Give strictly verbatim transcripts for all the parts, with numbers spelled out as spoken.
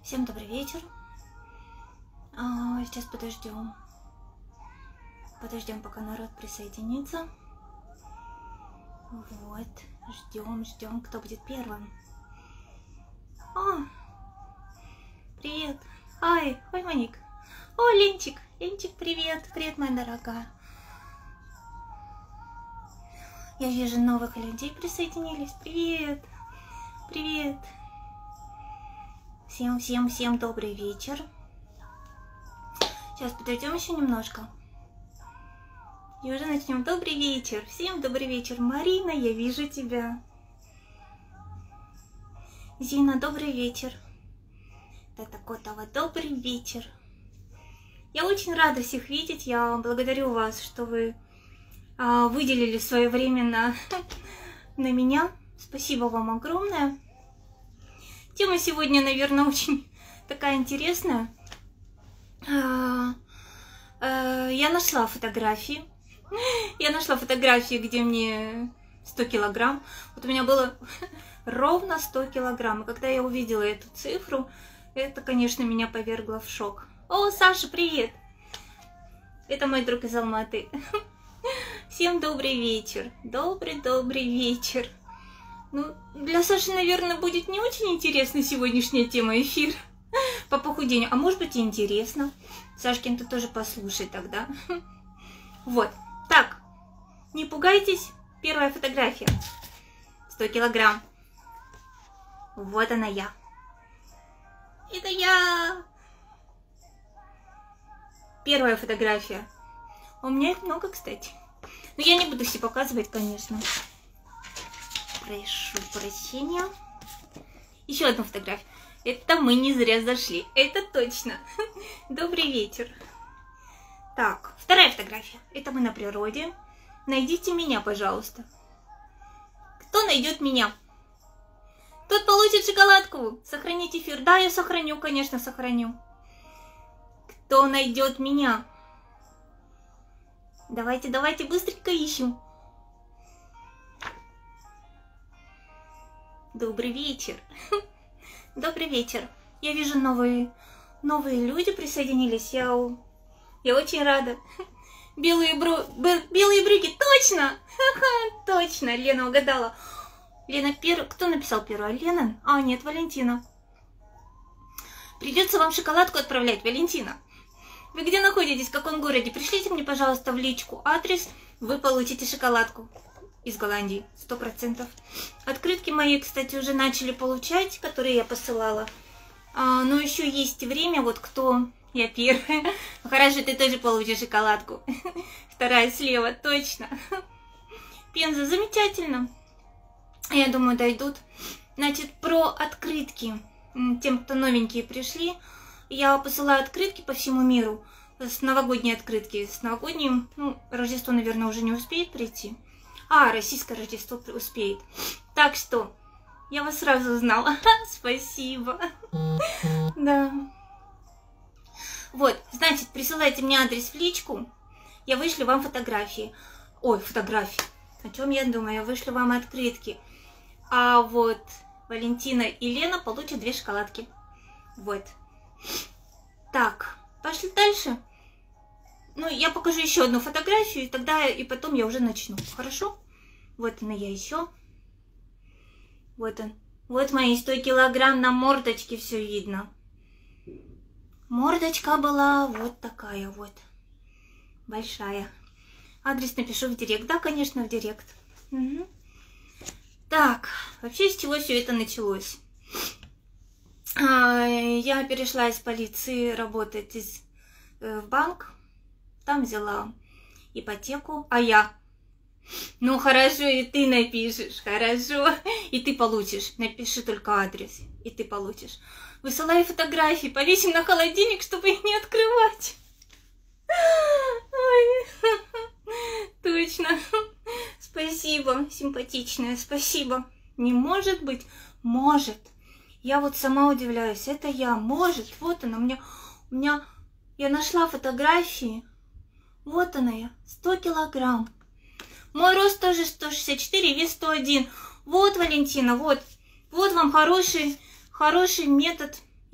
Всем добрый вечер. А, сейчас подождем. Подождем, пока народ присоединится. Вот. Ждем, ждем, кто будет первым. О! Привет. Ай, ой, Моник. О, Ленчик. Ленчик, привет. Привет, моя дорогая. Я вижу, новых людей присоединились. Привет. Привет. Всем, всем, всем добрый вечер. Сейчас подождем еще немножко. И уже начнем. Добрый вечер. Всем добрый вечер. Марина, я вижу тебя. Зина, добрый вечер. Тата Котова, добрый вечер. Я очень рада всех видеть. Я благодарю вас, что вы а, выделили свое время на, на меня. Спасибо вам огромное. Тема сегодня, наверное, очень такая интересная. А, а, я нашла фотографии. Я нашла фотографии, где мне сто килограмм. Вот у меня было ровно сто килограмм. И когда я увидела эту цифру, это, конечно, меня повергло в шок. О, Саша, привет! Это мой друг из Алматы. Всем добрый вечер. Добрый-добрый вечер. Ну, для Саши, наверное, будет не очень интересна сегодняшняя тема эфира по похудению. А может быть и интересно. Сашкин, ты тоже послушай тогда. Вот. Так, не пугайтесь. Первая фотография. сто килограмм. Вот она я. Это я. Первая фотография. У меня их много, кстати. Но я не буду все показывать, конечно. Прошу прощения. Еще одна фотография. Это мы не зря зашли. Это точно. Добрый вечер. Так, вторая фотография. Это мы на природе. Найдите меня, пожалуйста. Кто найдет меня? Тот получит шоколадку. Сохранить эфир. Да, я сохраню, конечно, сохраню. Кто найдет меня? Давайте, давайте, быстренько ищем. Добрый вечер. Добрый вечер. Я вижу, новые, новые люди присоединились. Я, я очень рада. Белые, бру, белые брюки. Точно! Точно, Лена угадала. Лена первая. Кто написал первая? Лена? А, нет, Валентина. Придется вам шоколадку отправлять, Валентина. Вы где находитесь? В каком городе? Пришлите мне, пожалуйста, в личку адрес. Вы получите шоколадку. Из Голландии, сто процентов. Открытки мои, кстати, уже начали получать, которые я посылала. А, но еще есть время, вот кто... Я первая. Хорошо, ты тоже получишь шоколадку. Вторая слева, точно. Пенза, замечательно. Я думаю, дойдут. Значит, про открытки. Тем, кто новенькие пришли, я посылаю открытки по всему миру. С новогодней открытки. С новогодним, ну, Рождество, наверное, уже не успеет прийти. А, российское Рождество успеет. Так что, я вас сразу узнала. Спасибо. Да. Вот, значит, присылайте мне адрес в личку. Я вышлю вам фотографии. Ой, фотографии. О чем я думаю? Я вышлю вам открытки. А вот Валентина и Лена получат две шоколадки. Вот. Так, пошли дальше. Ну, я покажу еще одну фотографию, и тогда и потом я уже начну. Хорошо? Вот она я еще. Вот он. Вот мои сто килограмм на мордочке, все видно. Мордочка была вот такая вот. Большая. Адрес напишу в директ. Да, конечно, в директ. Угу. Так, вообще с чего все это началось? А, я перешла из полиции работать из, э, в банк. Там взяла ипотеку, а я, ну хорошо, и ты напишешь, хорошо, и ты получишь, напиши только адрес, и ты получишь. Высылай фотографии, повесим на холодильник, чтобы их не открывать. Ой, точно, спасибо, симпатичная, спасибо. Не может быть, может. Я вот сама удивляюсь, это я, может, вот она, у меня, у меня, я нашла фотографии. Вот она я, сто килограмм. Мой рост тоже сто шестьдесят четыре, вес сто один. Вот, Валентина, вот. Вот вам хороший, хороший метод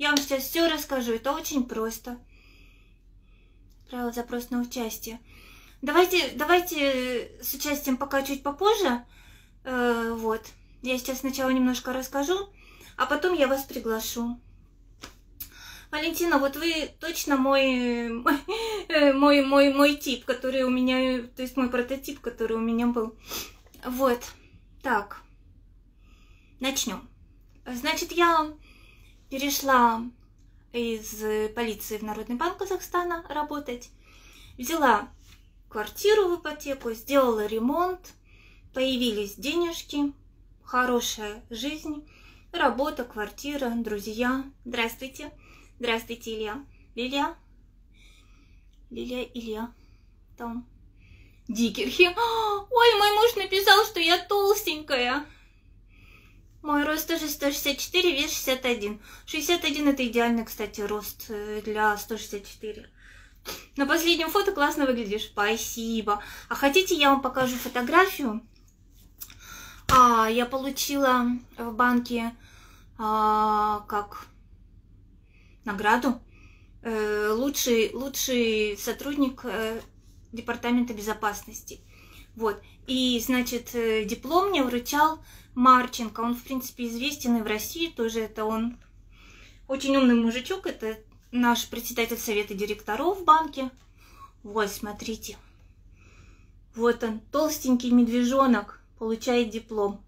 Я вам сейчас все расскажу. Это очень просто. Отправила запрос на участие. Давайте, давайте с участием пока чуть попозже. Э, вот. Я сейчас сначала немножко расскажу, а потом я вас приглашу. Валентина, вот вы точно мой, мой, мой, мой тип, который у меня, то есть мой прототип, который у меня был. Вот. Так. Начнем. Значит, я перешла из полиции в Народный банк Казахстана работать. Взяла квартиру в ипотеку, сделала ремонт, появились денежки, хорошая жизнь, работа, квартира, друзья. Здравствуйте. Здравствуйте, Илья. Лилия. Лилия, Илья. Там. Дикерхи. Ой, мой муж написал, что я толстенькая. Мой рост тоже сто шестьдесят четыре, вес шестьдесят один. шестьдесят один это идеальный, кстати, рост для сто шестьдесят четыре. На последнем фото классно выглядишь. Спасибо. А хотите, я вам покажу фотографию? А, я получила в банке а, как награду э, лучший, лучший сотрудник э, департамента безопасности. Вот. И, значит, э, диплом мне вручал Марченко. Он, в принципе, известен и в России тоже. Это он очень умный мужичок. Это наш председатель совета директоров в банке. Вот, смотрите. Вот он, толстенький медвежонок, получает диплом.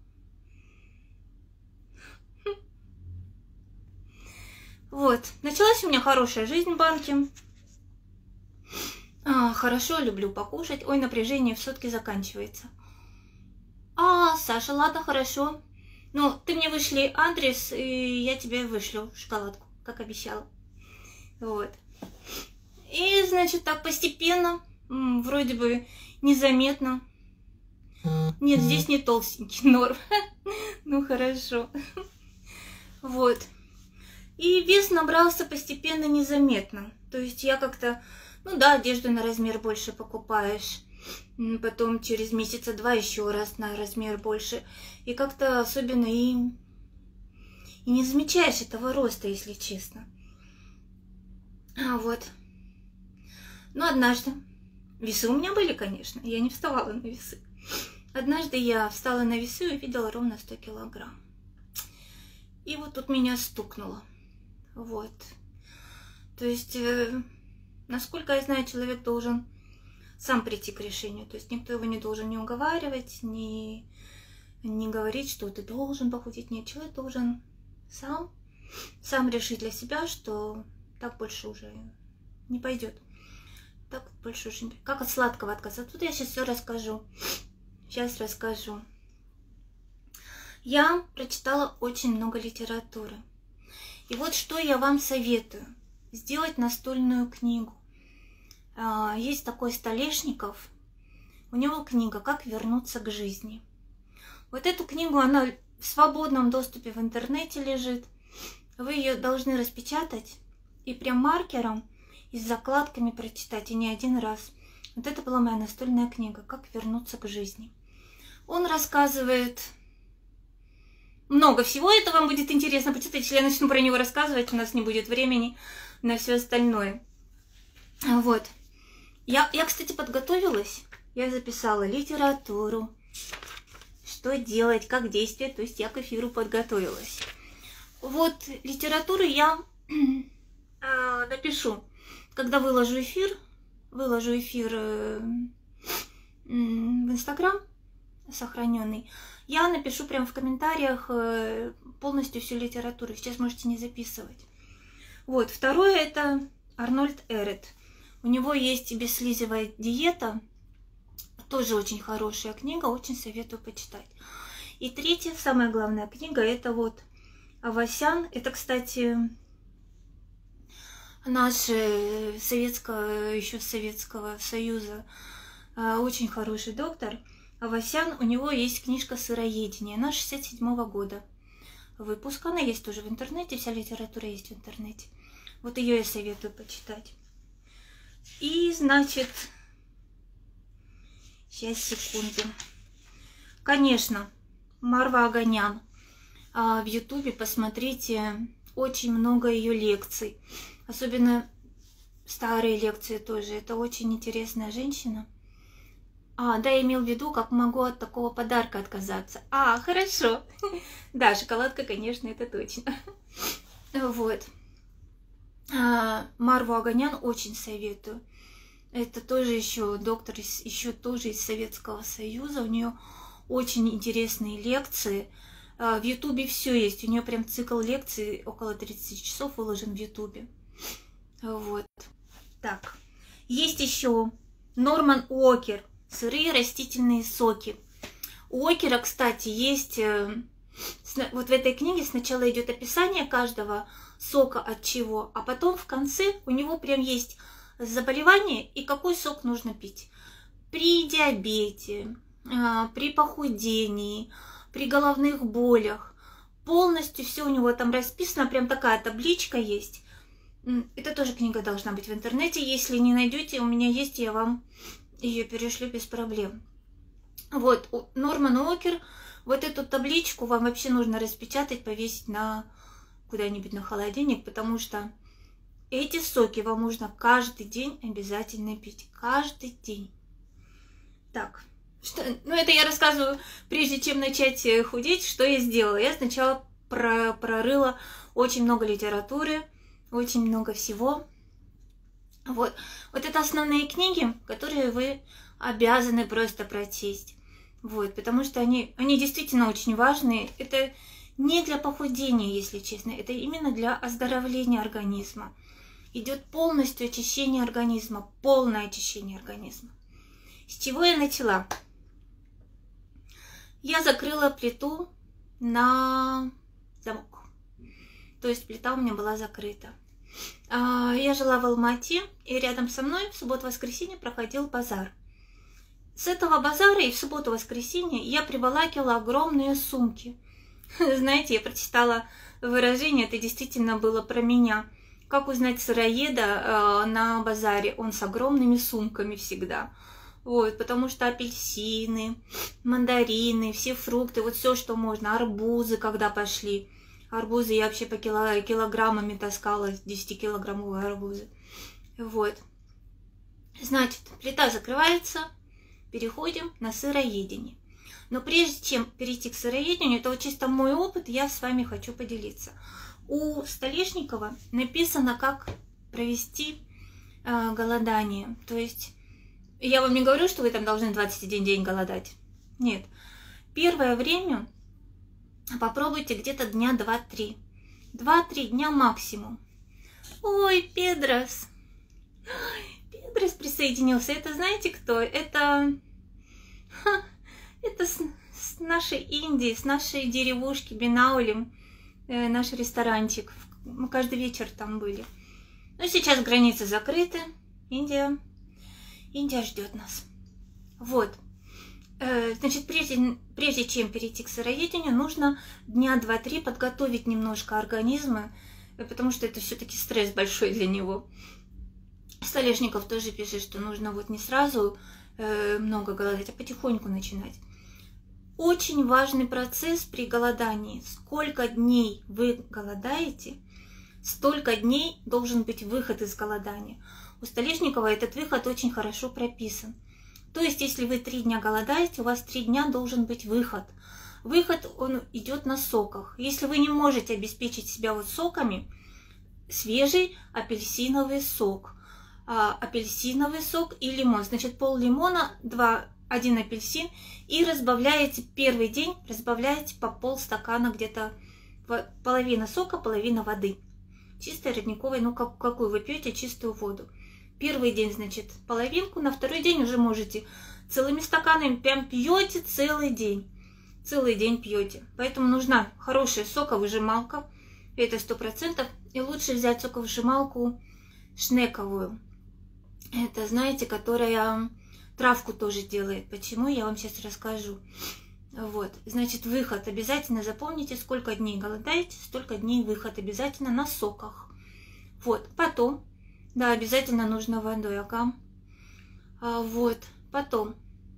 Вот. Началась у меня хорошая жизнь в банке. А, хорошо, люблю покушать. Ой, напряжение в сутки заканчивается. А, Саша, ладно, хорошо. Ну, ты мне вышли адрес, и я тебе вышлю шоколадку, как обещала. Вот. И, значит, так постепенно, вроде бы незаметно. Нет, здесь не толстенький, норм. Ну, хорошо. Вот. И вес набрался постепенно незаметно. То есть я как-то, ну да, одежду на размер больше покупаешь. Потом через месяца два еще раз на размер больше. И как-то особенно и, и не замечаешь этого роста, если честно. А вот. Ну, однажды. Весы у меня были, конечно. Я не вставала на весы. Однажды я встала на весы и увидела ровно сто килограмм. И вот тут меня стукнуло. Вот. То есть, э, насколько я знаю, человек должен сам прийти к решению. То есть никто его не должен не уговаривать, не, не говорить, что ты должен похудеть. Нет, человек должен сам, сам решить для себя, что так больше уже не пойдет. Так больше уже не пойдет. Как от сладкого отказаться. Тут я сейчас все расскажу. Сейчас расскажу. Я прочитала очень много литературы. И вот что я вам советую. Сделать настольную книгу. Есть такой Столешников. У него книга «Как вернуться к жизни». Вот эту книгу, она в свободном доступе в интернете лежит. Вы ее должны распечатать и прям маркером и с закладками прочитать, и не один раз. Вот это была моя настольная книга «Как вернуться к жизни». Он рассказывает много всего, это вам будет интересно почитать. Если я начну про него рассказывать, у нас не будет времени на все остальное. Вот. Я, я, кстати, подготовилась. Я записала литературу, что делать, как действовать. То есть я к эфиру подготовилась. Вот литературу я э, напишу, когда выложу эфир. Выложу эфир э, в Инстаграм сохраненный. Я напишу прямо в комментариях э, полностью всю литературу. Сейчас можете не записывать. Вот. Второе это Арнольд Эрет. У него есть «Бесслизевая диета». Тоже очень хорошая книга. Очень советую почитать. И третья, самая главная книга, это вот Авасян. Это, кстати, наш советского, еще Советского Союза очень хороший доктор. Авасян, у него есть книжка «Сыроедение». Она шестьдесят седьмого года выпуска. Она есть тоже в интернете. Вся литература есть в интернете. Вот ее я советую почитать. И, значит, сейчас, секунду. Конечно, Марва Аганян. В Ютубе посмотрите очень много ее лекций. Особенно старые лекции тоже. Это очень интересная женщина. А, да, я имел в виду, как могу от такого подарка отказаться. А, хорошо. Да, шоколадка, конечно, это точно. Вот. Марву Оганян очень советую. Это тоже еще доктор, еще тоже из Советского Союза. У нее очень интересные лекции. В Ютубе все есть. У нее прям цикл лекций около тридцати часов выложен в Ютубе. Вот. Так. Есть еще Норман Уокер. Сырые растительные соки. У Уокера, кстати, есть... Вот в этой книге сначала идет описание каждого сока от чего, а потом в конце у него прям есть заболевание и какой сок нужно пить. При диабете, при похудении, при головных болях. Полностью все у него там расписано, прям такая табличка есть. Это тоже книга должна быть в интернете. Если не найдете, у меня есть, я вам ее перешлю без проблем. Вот, Норман Уокер, вот эту табличку вам вообще нужно распечатать, повесить на куда-нибудь на холодильник, потому что эти соки вам нужно каждый день обязательно пить. Каждый день. Так, что, ну это я рассказываю, прежде чем начать худеть, что я сделала. Я сначала про, прорыла очень много литературы, очень много всего. Вот. Вот это основные книги, которые вы обязаны просто прочесть. Вот, потому что они, они действительно очень важные. Это не для похудения, если честно, это именно для оздоровления организма. Идет полностью очищение организма, полное очищение организма. С чего я начала? Я закрыла плиту на замок. То есть плита у меня была закрыта. Я жила в Алмате, и рядом со мной в субботу-воскресенье проходил базар. С этого базара и в субботу-воскресенье я приволакивала огромные сумки. Знаете, я прочитала выражение, это действительно было про меня. Как узнать сыроеда на базаре? Он с огромными сумками всегда. Вот, потому что апельсины, мандарины, все фрукты, вот все, что можно, арбузы, когда пошли. Арбузы я вообще по кило, килограммами таскала, десятикилограммовые арбузы. Вот. Значит, плита закрывается, переходим на сыроедение. Но прежде чем перейти к сыроедению, это вот чисто мой опыт, я с вами хочу поделиться. У Столешникова написано, как провести э, голодание. То есть, я вам не говорю, что вы там должны двадцать один день голодать. Нет. Первое время попробуйте где-то дня два-три. два-три дня максимум. Ой, Педрос. Педрос присоединился. Это знаете кто? Это... Ха, это с, с нашей Индии, с нашей деревушки Бинаулем. Э, наш ресторанчик. Мы каждый вечер там были. Но сейчас границы закрыты. Индия... Индия ждет нас. Вот. Значит, прежде, прежде чем перейти к сыроедению, нужно дня два-три подготовить немножко организма, потому что это все-таки стресс большой для него. Столешников тоже пишет, что нужно вот не сразу э, много голодать, а потихоньку начинать. Очень важный процесс при голодании. Сколько дней вы голодаете, столько дней должен быть выход из голодания. У Столешникова этот выход очень хорошо прописан. То есть, если вы три дня голодаете, у вас три дня должен быть выход. Выход, он идет на соках. Если вы не можете обеспечить себя вот соками, свежий апельсиновый сок. А, апельсиновый сок и лимон. Значит, пол лимона, два, один апельсин. И разбавляете первый день, разбавляете по полстакана, где-то половина сока, половина воды. Чистой родниковой, ну как, какую вы пьете, чистую воду. Первый день, значит, половинку, на второй день уже можете целыми стаканами, прям пьете целый день. Целый день пьете. Поэтому нужна хорошая соковыжималка, это сто процентов. И лучше взять соковыжималку шнековую. Это, знаете, которая травку тоже делает. Почему, я вам сейчас расскажу. Вот, значит, выход обязательно запомните, сколько дней голодаете, столько дней выход обязательно на соках. Вот, потом... Да, обязательно нужно водой, ага. А, вот, потом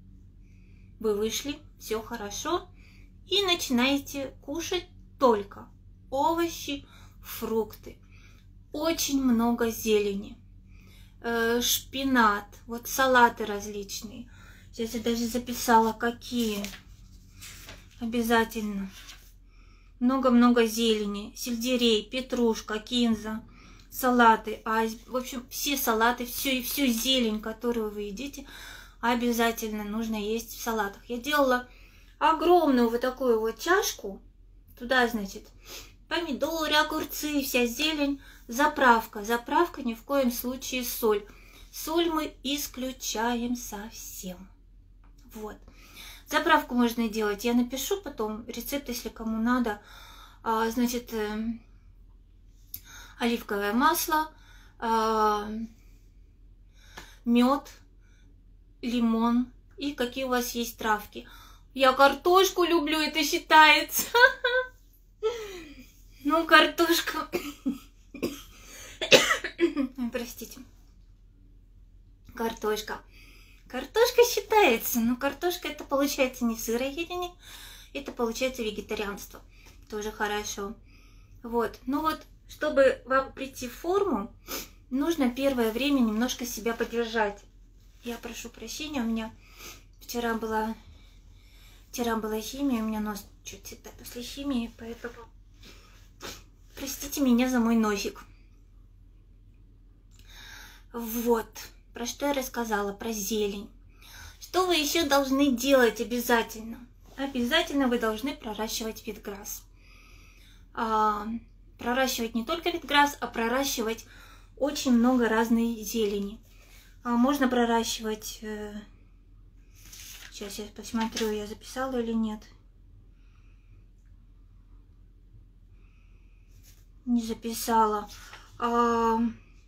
вы вышли, все хорошо, и начинаете кушать только овощи, фрукты, очень много зелени, э, шпинат, вот салаты различные. Сейчас я даже записала, какие. Обязательно. Много-много зелени, сельдерей, петрушка, кинза, салаты. А, в общем, все салаты, все, всю зелень, которую вы едите, обязательно нужно есть в салатах. Я делала огромную вот такую вот чашку. Туда, значит, помидоры, огурцы, вся зелень. Заправка. Заправка ни в коем случае соль. Соль мы исключаем совсем. Вот. Заправку можно делать. Я напишу потом рецепт, если кому надо. А, значит, э, оливковое масло, а, мед, лимон и какие у вас есть травки. Я картошку люблю, это считается. Ну, картошка... Простите. Картошка. Картошка считается, но картошка это получается не сыроедение, это получается вегетарианство. Тоже хорошо. Вот. Ну вот, чтобы вам прийти в форму, нужно первое время немножко себя поддержать. Я прошу прощения, у меня вчера была, вчера была химия, у меня нос чуть цветет после химии, поэтому простите меня за мой носик. Вот. Про что я рассказала? Про зелень. Что вы еще должны делать обязательно? Обязательно вы должны проращивать витграсс. А, проращивать не только витграсс, а проращивать очень много разной зелени. А, можно проращивать... Э, сейчас я посмотрю, я записала или нет. Не записала. А,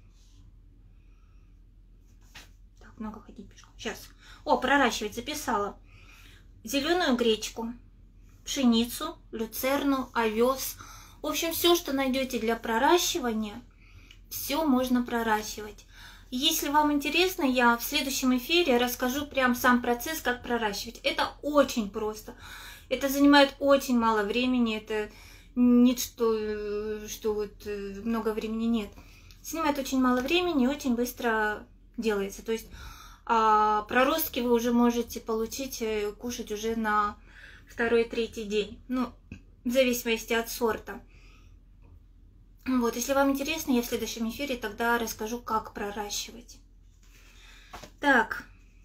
много ходить пешком. Сейчас. О, проращивать записала. Зеленую гречку, пшеницу, люцерну, овес. В общем, все, что найдете для проращивания, все можно проращивать. Если вам интересно, я в следующем эфире расскажу прям сам процесс, как проращивать. Это очень просто. Это занимает очень мало времени. Это не что, что вот много времени нет. Занимает очень мало времени и очень быстро делается. То есть а, проростки вы уже можете получить, кушать уже на второй-третий день. Ну, в зависимости от сорта. Вот, если вам интересно, я в следующем эфире тогда расскажу, как проращивать. Так.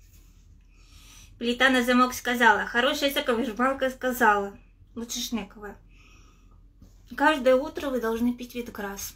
Плита на замок сказала. Хорошая соковыжималка сказала. Лучше шнековая. Каждое утро вы должны пить витграсс.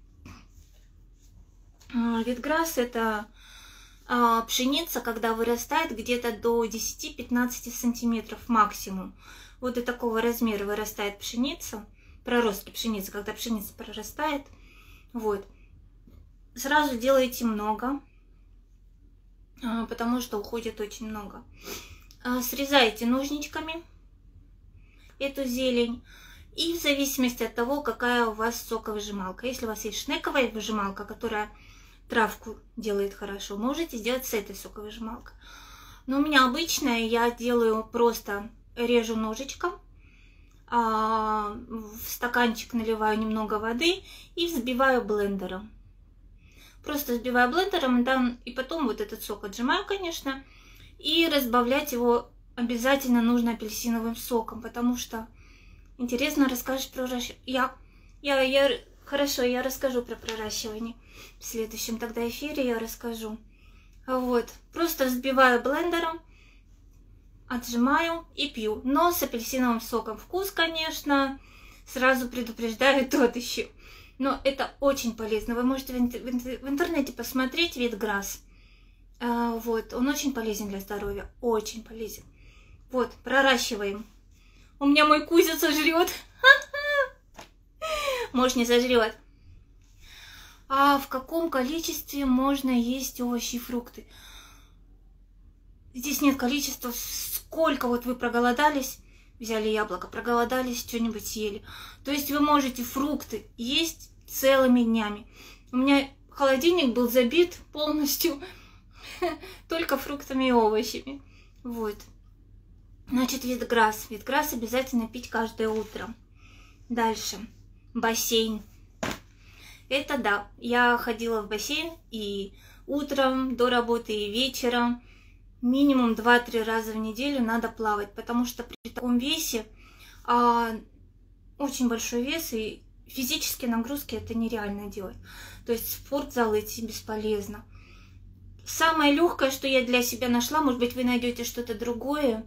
Витграсс это а, пшеница, когда вырастает где-то до десяти-пятнадцати сантиметров максимум. Вот до такого размера вырастает пшеница, проростки пшеницы, когда пшеница прорастает. Вот. Сразу делайте много, а, потому что уходит очень много. А, срезайте ножничками эту зелень. И в зависимости от того, какая у вас соковыжималка. Если у вас есть шнековая выжималка, которая травку делает хорошо, можете сделать с этой соковыжималкой. Но у меня обычная, я делаю просто режу ножичком, а, в стаканчик наливаю немного воды и взбиваю блендером. Просто взбиваю блендером, да, и потом вот этот сок отжимаю, конечно, и разбавлять его обязательно нужно апельсиновым соком, потому что интересно расскажешь про проращивание. Я, я, я, хорошо, я расскажу про проращивание. В следующем тогда эфире я расскажу. Вот, просто взбиваю блендером, отжимаю и пью. Но с апельсиновым соком. Вкус, конечно, сразу предупреждаю, тот еще. Но это очень полезно. Вы можете в интернете посмотреть витграсс. Вот, он очень полезен для здоровья. Очень полезен. Вот, проращиваем. У меня мой Кузя сожрет. Может, не сожрет. А в каком количестве можно есть овощи и фрукты? Здесь нет количества. Сколько вот вы проголодались, взяли яблоко, проголодались, что-нибудь съели. То есть вы можете фрукты есть целыми днями. У меня холодильник был забит полностью только фруктами и овощами. Вот. Значит, витграсс. Витграсс обязательно пить каждое утро. Дальше. Бассейн. Это да, я ходила в бассейн и утром до работы, и вечером. Минимум два-три раза в неделю надо плавать, потому что при таком весе, а, очень большой вес, и физические нагрузки это нереально делать. То есть в спортзал идти бесполезно. Самое легкое, что я для себя нашла, может быть, вы найдете что-то другое.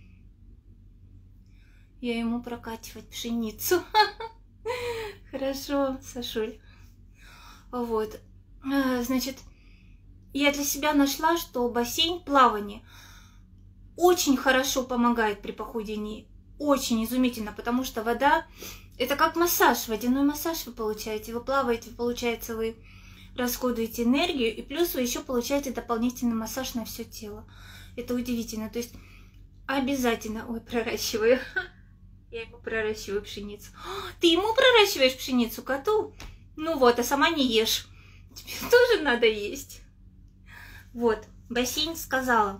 Я ему прокачивать пшеницу. Хорошо, Сашуль. Вот. Значит, я для себя нашла, что бассейн, плавание очень хорошо помогает при похудении. Очень изумительно, потому что вода — это как массаж, водяной массаж вы получаете. Вы плаваете, получается, вы расходуете энергию, и плюс вы еще получаете дополнительный массаж на все тело. Это удивительно. То есть обязательно... Ой, проращиваю. Я ему проращиваю пшеницу. Ты ему проращиваешь пшеницу, коту? Ну вот, а сама не ешь. Тебе тоже надо есть. Вот, бассейн сказала.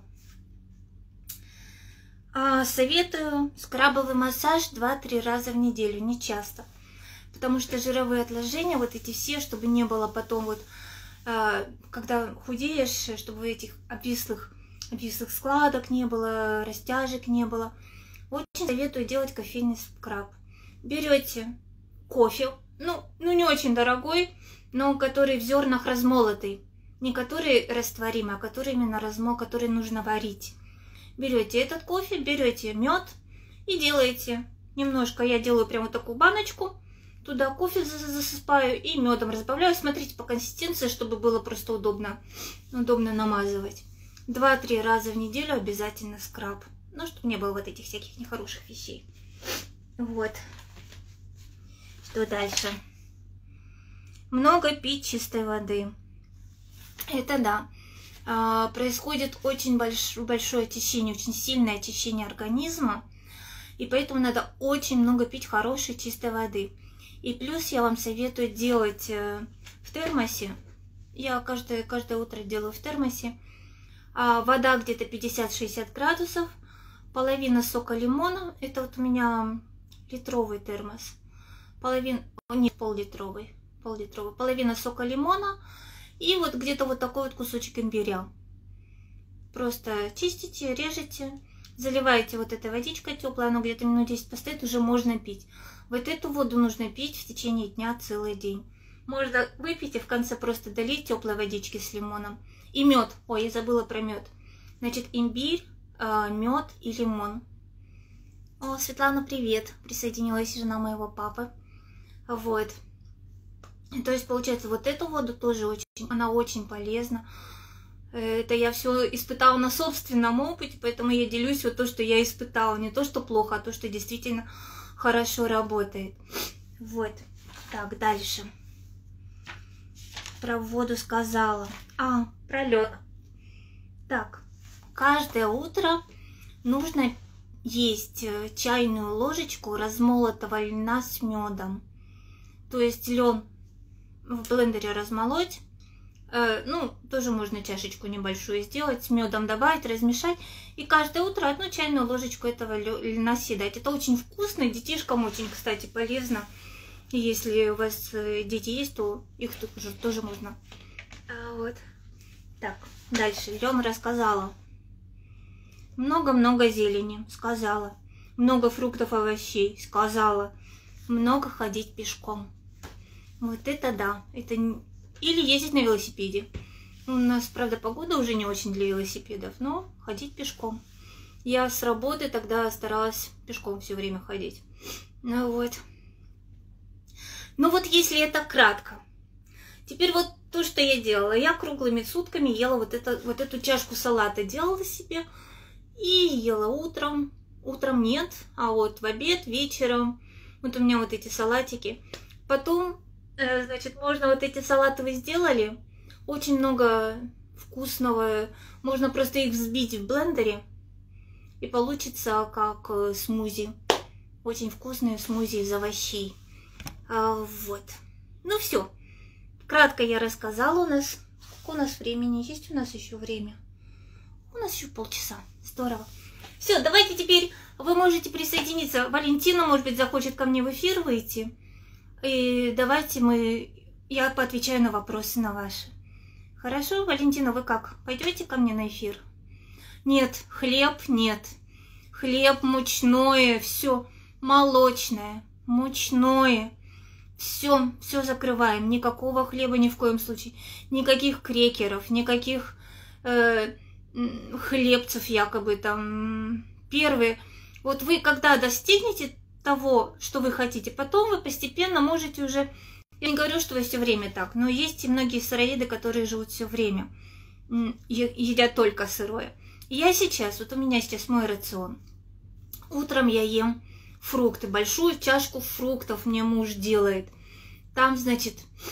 А, советую скрабовый массаж два-три раза в неделю, не часто. Потому что жировые отложения, вот эти все, чтобы не было потом вот, а, когда худеешь, чтобы этих обвислых, обвислых складок не было, растяжек не было. Очень советую делать кофейный скраб. Берете кофе, ну, ну не очень дорогой, но который в зернах размолотый. Не который растворимый, а который именно размол, который нужно варить. Берете этот кофе, берете мед и делаете немножко. Я делаю прямо такую баночку. Туда кофе засыпаю и медом разбавляю. Смотрите по консистенции, чтобы было просто удобно, удобно намазывать. Два-три раза в неделю обязательно скраб. Ну, чтобы не было вот этих всяких нехороших вещей. Вот. Что дальше? Много пить чистой воды. Это да. А, происходит очень больш... большое очищение, очень сильное очищение организма. И поэтому надо очень много пить хорошей чистой воды. И плюс я вам советую делать в термосе. Я каждое, каждое утро делаю в термосе. А, вода где-то пятьдесят-шестьдесят градусов. Половина сока лимона. Это вот у меня литровый термос. Половина... Нет, пол-литровый. Пол-литровый. Половина сока лимона. И вот где-то вот такой вот кусочек имбиря. Просто чистите, режете. Заливаете вот этой водичкой теплой. Оно где-то минут десять постоит, уже можно пить. Вот эту воду нужно пить в течение дня целый день. Можно выпить и в конце просто долить теплой водички с лимоном. И мед. Ой, я забыла про мед. Значит, имбирь, мед и лимон. О, Светлана, привет. Присоединилась жена моего папы. Вот. То есть, получается, вот эту воду тоже очень, она очень полезна. Это я все испытала на собственном опыте, поэтому я делюсь вот то, что я испытала. Не то, что плохо, а то, что действительно хорошо работает. Вот. Так, дальше. Про воду сказала. А, про лед. Так, каждое утро нужно есть чайную ложечку размолотого льна с медом. То есть лен в блендере размолоть. Э, ну, тоже можно чашечку небольшую сделать, с медом добавить, размешать. И каждое утро одну чайную ложечку этого льна съедать. Это очень вкусно, детишкам очень, кстати, полезно. Если у вас дети есть, то их тут уже тоже можно. А, вот. Так, дальше. Лен рассказала. Много-много зелени, сказала. Много фруктов, овощей, сказала. Много ходить пешком. Вот это да. Это... Или ездить на велосипеде. У нас, правда, погода уже не очень для велосипедов, но ходить пешком. Я с работы тогда старалась пешком все время ходить. Ну вот. Ну вот если это кратко. Теперь вот то, что я делала. Я круглыми сутками ела вот, это, вот эту чашку салата. Делала себе и ела утром. Утром нет, а вот в обед, вечером. Вот у меня вот эти салатики. Потом, значит, можно вот эти салаты вы сделали. Очень много вкусного. Можно просто их взбить в блендере. И получится как смузи. Очень вкусные смузи из овощей. А, вот. Ну все. Кратко я рассказала у нас. Сколько у нас времени? Есть у нас еще время? У нас еще полчаса. Здорово. Все, давайте теперь вы можете присоединиться. Валентина, может быть, захочет ко мне в эфир выйти. И давайте мы я поотвечаю на вопросы на ваши. Хорошо, Валентина, вы как? Пойдете ко мне на эфир? Нет, хлеб нет. Хлеб, мучное, все молочное, мучное. Все, все закрываем. Никакого хлеба ни в коем случае. Никаких крекеров, никаких э, хлебцев якобы там. Первые. Вот вы когда достигнете того, что вы хотите, потом вы постепенно можете уже... Я не говорю, что вы все время так, но есть и многие сыроеды, которые живут все время. Едят только сырое. Я сейчас, вот у меня сейчас мой рацион. Утром я ем фрукты, большую чашку фруктов мне муж делает. Там, значит,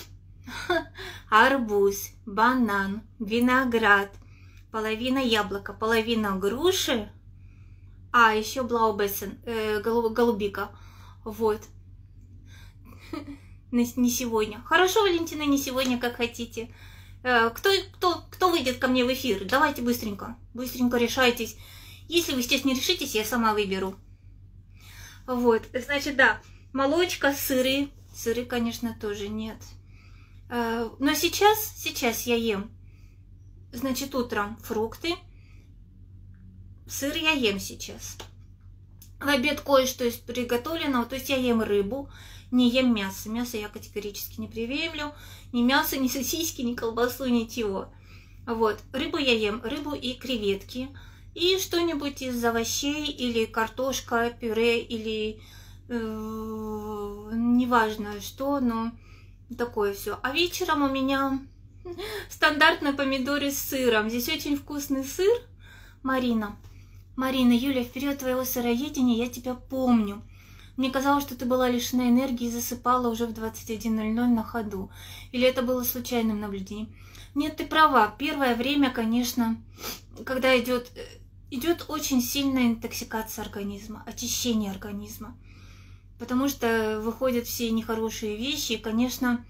арбуз, банан, виноград, половина яблока, половина груши, а еще блаубессен, э, голубика. Вот. Не сегодня. Хорошо, Валентина, не сегодня, как хотите. Кто, кто, кто выйдет ко мне в эфир? Давайте быстренько. Быстренько решайтесь. Если вы сейчас не решитесь, я сама выберу. Вот, значит, да, молочка, сыры. Сыры, конечно, тоже нет. Но сейчас, сейчас я ем. Значит, утром фрукты. Сыр я ем сейчас. В обед кое-что из приготовленного. То есть я ем рыбу, не ем мясо. Мясо я категорически не приемлю. Ни мясо, ни сосиски, ни колбасу, ничего. Вот, рыбу я ем, рыбу и креветки. И что-нибудь из овощей, или картошка, пюре, или э, неважно что, но такое все. А вечером у меня стандартные помидоры с сыром. Здесь очень вкусный сыр. Марина. Марина, Юля, вперед твоего сыроедения, я тебя помню. Мне казалось, что ты была лишена энергии и засыпала уже в двадцать один ноль ноль на ходу. Или это было случайным наблюдением? Нет, ты права. Первое время, конечно, когда идет, идет очень сильная интоксикация организма, очищение организма. Потому что выходят все нехорошие вещи. И, конечно,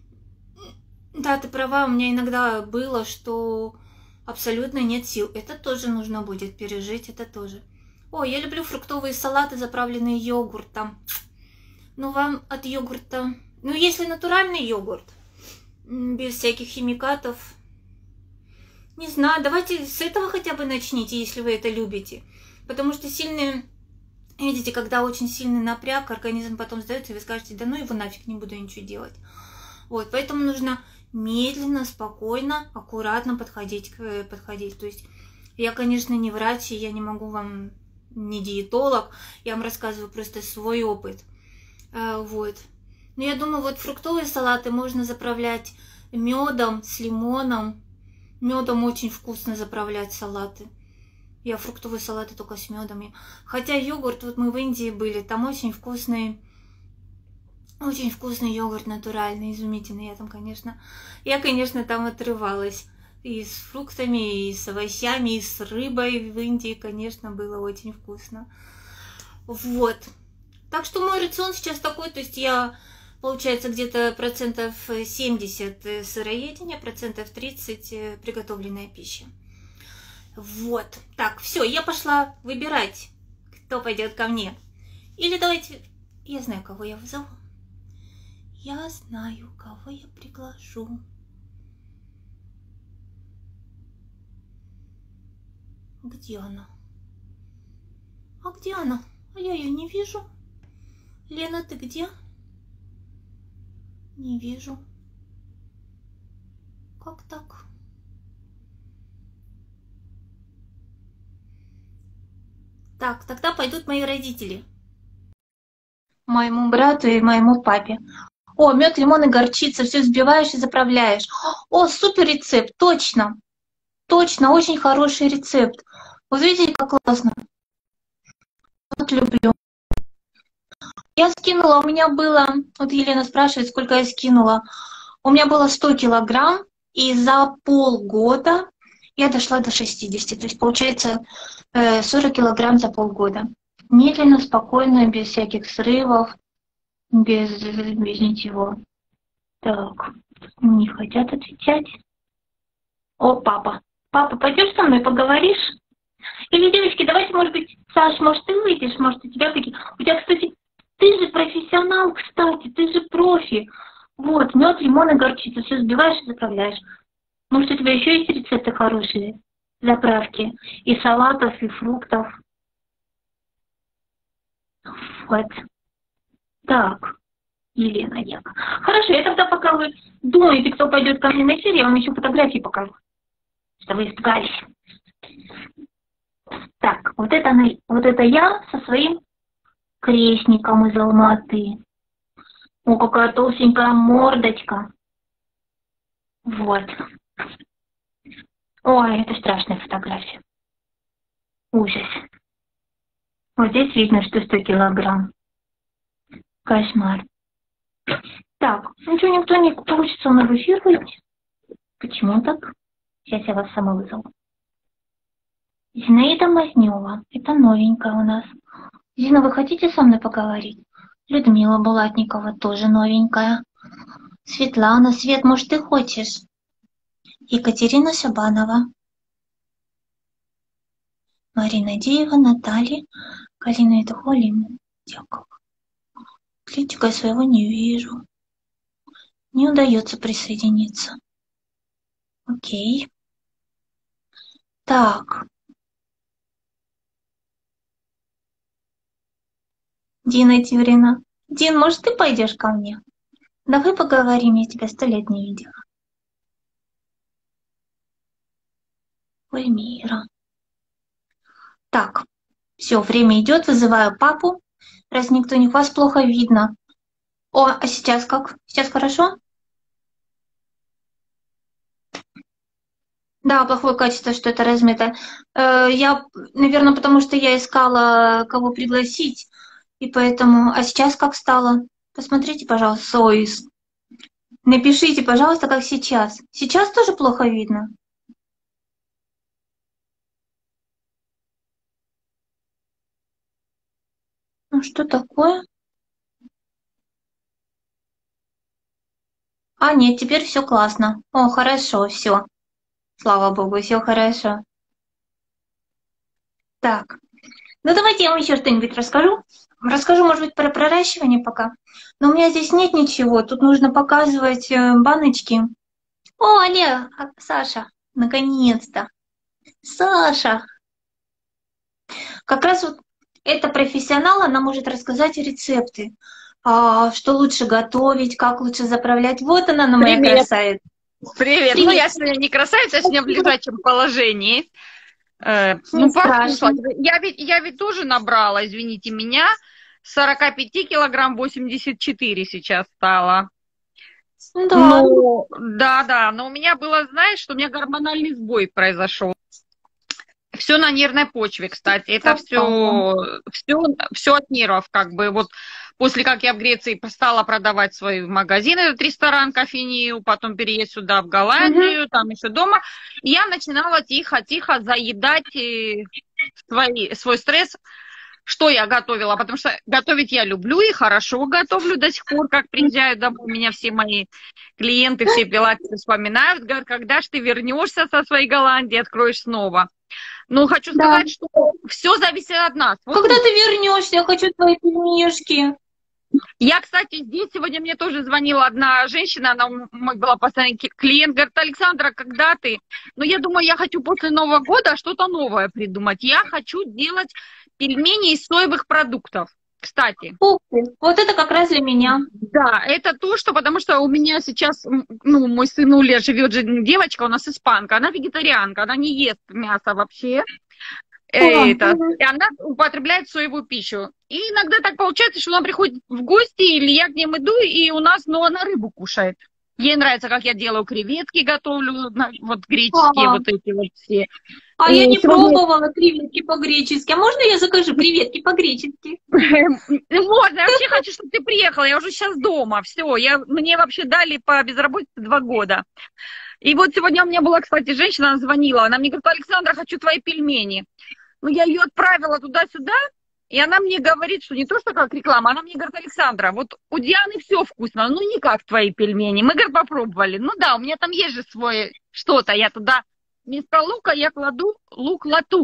да, ты права, у меня иногда было, что абсолютно нет сил. Это тоже нужно будет пережить, это тоже. О, я люблю фруктовые салаты, заправленные йогуртом. Ну, вам от йогурта... Ну, если натуральный йогурт, без всяких химикатов, не знаю, давайте с этого хотя бы начните, если вы это любите. Потому что сильный... Видите, когда очень сильный напряг, организм потом сдается, и вы скажете, да ну его нафиг, не буду ничего делать. Вот, поэтому нужно медленно, спокойно, аккуратно подходить, подходить. То есть я, конечно, не врач, и я не могу вам, не диетолог, я вам рассказываю просто свой опыт. Вот. Но я думаю, вот фруктовые салаты можно заправлять медом с лимоном. Медом очень вкусно заправлять салаты. Я фруктовые салаты только с медом. Хотя йогурт, вот мы в Индии были, там очень вкусный, очень вкусный йогурт натуральный, изумительный. Я там, конечно, я, конечно, там отрывалась. И с фруктами, и с овощами, и с рыбой в Индии, конечно, было очень вкусно. Вот. Так что мой рацион сейчас такой, то есть я, получается, где-то процентов семьдесят сыроедения, процентов тридцать приготовленная пища. Вот. Так, все, я пошла выбирать, кто пойдет ко мне. Или давайте... Я знаю, кого я вызову. Я знаю, кого я приглашу. Где она? А где она? А я ее не вижу. Лена, ты где? Не вижу. Как так? Так, тогда пойдут мои родители. Моему брату и моему папе. О, мед, лимон и горчица, все взбиваешь и заправляешь. О, супер рецепт, точно. Точно, очень хороший рецепт. Вы видите, как классно? Вот люблю. Я скинула, у меня было, вот Елена спрашивает, сколько я скинула. У меня было сто килограмм, и за полгода я дошла до шестидесяти. То есть получается сорок килограмм за полгода. Медленно, спокойно, без всяких срывов, без, без ничего. Так, не хотят отвечать. О, папа. Папа, пойдешь со мной поговоришь? Или, девочки, давайте, может быть, Саш, может, ты выйдешь, может, у тебя такие... У тебя, кстати, ты же профессионал, кстати, ты же профи. Вот, мед, лимон и горчица. Все взбиваешь и заправляешь. Может, у тебя еще есть рецепты хорошие? Заправки. И салатов, и фруктов. Вот. Так, Елена Яка. Хорошо, я тогда пока вы думаете, кто пойдет ко мне на эфир, я вам еще фотографии покажу. Что вы испугались. Так, вот это, вот это я со своим крестником из Алматы. О, какая толстенькая мордочка. Вот. Ой, это страшная фотография. Ужас. Вот здесь видно, что сто килограмм. Кошмар. Так, ничего, никто не получится у нас в эфир выйти. Почему так? Сейчас я вас сама вызову. Зинаида Мазнева. Это новенькая у нас. Зина, вы хотите со мной поговорить? Людмила Булатникова тоже новенькая. Светлана, Свет, может, ты хочешь? Екатерина Шабанова. Марина Деева, Наталья, Галина Эдухолина, Дякова. Кличка своего не вижу. Не удается присоединиться. Окей. Так. Дина Тюрина. Дин, может, ты пойдешь ко мне? Давай поговорим, я тебя сто лет не видела. Ой, Мира. Так, все, время идет, вызываю папу, раз никто не вас плохо видно. О, а сейчас как? Сейчас хорошо? Да, плохое качество, что это размыто. Э, я, наверное, потому что я искала, кого пригласить, и поэтому... А сейчас как стало? Посмотрите, пожалуйста, ой, напишите, пожалуйста, как сейчас. Сейчас тоже плохо видно? Ну, что такое? А, нет, теперь все классно. О, хорошо, все. Слава богу, все хорошо. Так, ну давайте я вам еще что-нибудь расскажу. Расскажу, может быть, про проращивание пока. Но у меня здесь нет ничего. Тут нужно показывать э, баночки. О, Олег, а, Саша, наконец-то. Саша. Как раз вот эта профессионал, она может рассказать рецепты. А, что лучше готовить, как лучше заправлять. Вот она, она моя Привет. красавица. Привет. Привет. Ну, я сегодня не красавица, я сегодня в лежачем положении. Э, ну, послушала. Я ведь, я ведь тоже набрала, извините меня, с сорока пяти килограмм восемьдесят четыре сейчас стало. Да. Ну, да, да. Но у меня было, знаешь, что у меня гормональный сбой произошел. Все на нервной почве, кстати. Это все, все, все от нервов, как бы. Вот после как я в Греции стала продавать свой магазин, этот ресторан, кофейню, потом переезд сюда, в Голландию, угу. Там еще дома, я начинала тихо-тихо заедать свои, свой стресс. Что я готовила? Потому что готовить я люблю и хорошо готовлю до сих пор, как приезжают домой. У меня все мои клиенты, все пилатцы вспоминают, говорят, когда же ты вернешься со своей Голландии, откроешь снова. Ну, хочу сказать, да. Что все зависит от нас. Вот когда ты вернешься, я хочу твои пельмешки. Я, кстати, здесь сегодня мне тоже звонила одна женщина, она была постоянный клиент, говорит, Александра, когда ты? Ну, я думаю, я хочу после Нового года что-то новое придумать. Я хочу делать пельмени из соевых продуктов, кстати. Ух ты, вот это как раз для меня. Да, это то, что, потому что у меня сейчас, ну, мой сын Уля живет же, девочка у нас испанка, она вегетарианка, она не ест мясо вообще. Это, и она употребляет соевую пищу. И иногда так получается, что она приходит в гости, или я к ним иду, и у нас, ну, она рыбу кушает. Ей нравится, как я делаю креветки, готовлю, вот греческие, а. вот эти вот все. А и я не сегодня... пробовала креветки по-гречески. А можно я закажу креветки по-гречески? Можно. Я вообще хочу, чтобы ты приехала. Я уже сейчас дома. Все. Я... Мне вообще дали по безработице два года. И вот сегодня у меня была, кстати, женщина, она звонила. Она мне говорит, Александра, хочу твои пельмени. Ну, я ее отправила туда-сюда, и она мне говорит, что не то, что как реклама, она мне говорит, Александра, вот у Дианы все вкусно, ну, не как твои пельмени. Мы, говорит, попробовали. Ну, да, у меня там есть же свое что-то. Я туда вместо лука я кладу лук-латук.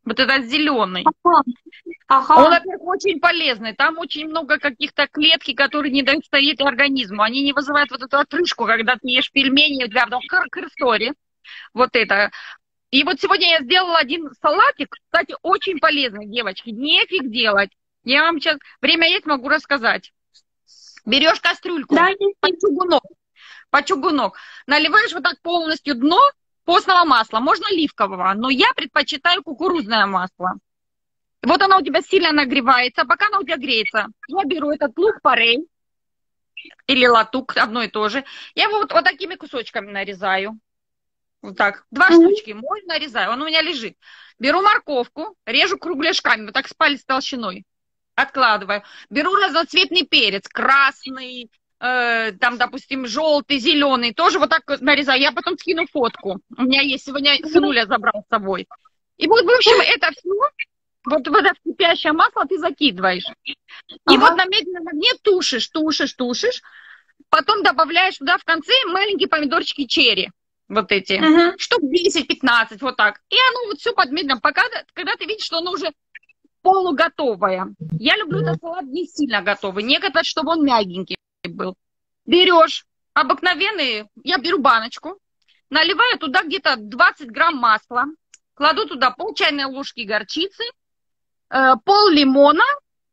Вот этот зеленый. Ага. Ага. Он, во-первых, очень полезный. Там очень много каких-то клетки, которые не дают стоять организму. Они не вызывают вот эту отрыжку, когда ты ешь пельмени, у тебя потом кыр-кыр-стори. Вот это. И вот сегодня я сделала один салатик, кстати, очень полезный, девочки. Нефиг делать. Я вам сейчас, время есть, могу рассказать. Берешь кастрюльку, Да, по чугунок, по чугунок, наливаешь вот так полностью дно постного масла, можно оливкового, но я предпочитаю кукурузное масло. Вот оно у тебя сильно нагревается, пока оно у тебя греется, я беру этот лук-порей или латук, одно и то же, я его вот, вот такими кусочками нарезаю. Вот так, два mm-hmm. штучки, можно нарезаю, он у меня лежит. Беру морковку, режу кругляшками, вот так с палец толщиной, откладываю. Беру разноцветный перец, красный, э, там, допустим, желтый, зеленый, тоже вот так нарезаю. Я потом скину фотку. У меня есть, сегодня сынуля забрал с собой. И вот, в общем, это все, вот в это кипящее масло ты закидываешь. И ага. вот на медленном огне тушишь, тушишь, тушишь. Потом добавляешь туда в конце маленькие помидорчики черри. Вот эти, uh-huh. штук десять-пятнадцать, вот так. И оно вот все под медленным, пока, когда ты видишь, что оно уже полуготовое. Я люблю этот салат не сильно готовый. Некоторые, чтобы он мягенький был. Берешь обыкновенный, я беру баночку, наливаю туда где-то двадцать грамм масла, кладу туда пол чайной ложки горчицы, э, пол лимона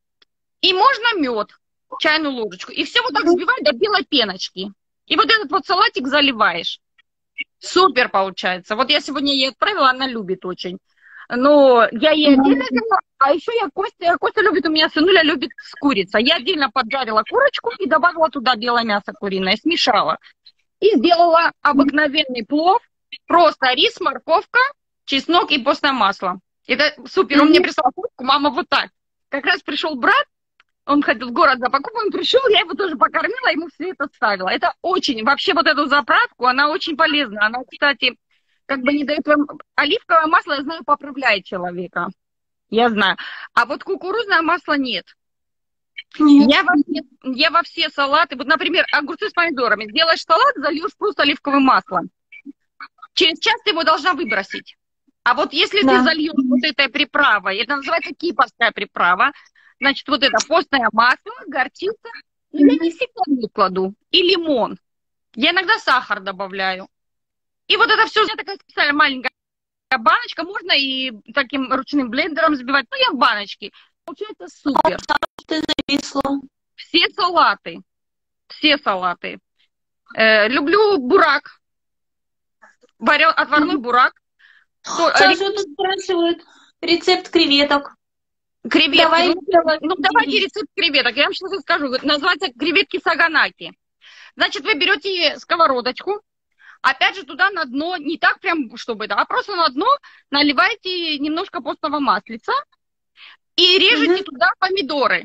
и можно мед, чайную ложечку. И все вот так взбиваю до белой пеночки. И вот этот вот салатик заливаешь. Супер получается. Вот я сегодня ей отправила, она любит очень. Но я ей отдельно делала, а еще я Костя, Костя любит, у меня сынуля любит с курицей. Я отдельно поджарила курочку и добавила туда белое мясо куриное, смешала. И сделала обыкновенный плов, просто рис, морковка, чеснок и постное масло. Это супер, он мне прислал фотку, мама, вот так. Как раз пришел брат, он ходил в город за покупками, пришел, я его тоже покормила, ему все это ставила. Это очень, вообще вот эту заправку, она очень полезна. Она, кстати, как бы не дает вам... Оливковое масло, я знаю, поправляет человека. Я знаю. А вот кукурузное масло нет. Нет. Я во все, я во все салаты, вот, например, огурцы с помидорами. Сделаешь салат, зальешь просто оливковым маслом. Через час ты его должна выбросить. А вот если да. ты зальешь вот этой приправой, это называется кипрская приправа, значит, вот это постное масло, горчица, но я не всегда не кладу, и лимон. Я иногда сахар добавляю. И вот это все, у меня такая специальная маленькая баночка, можно и таким ручным блендером взбивать, ну, я в баночке. Получается супер. Ты зависла. Все салаты, все салаты. Э, люблю бурак, варен, отварной бурак. Саша тут спрашивает рецепт креветок. Креветки. Давай, ну, давай, ну, давайте рецепт креветок. Я вам сейчас расскажу. Называется креветки саганаки. Значит, вы берете сковородочку, опять же туда на дно, не так прям, чтобы это, а просто на дно наливаете немножко постного маслица и режете угу. туда помидоры.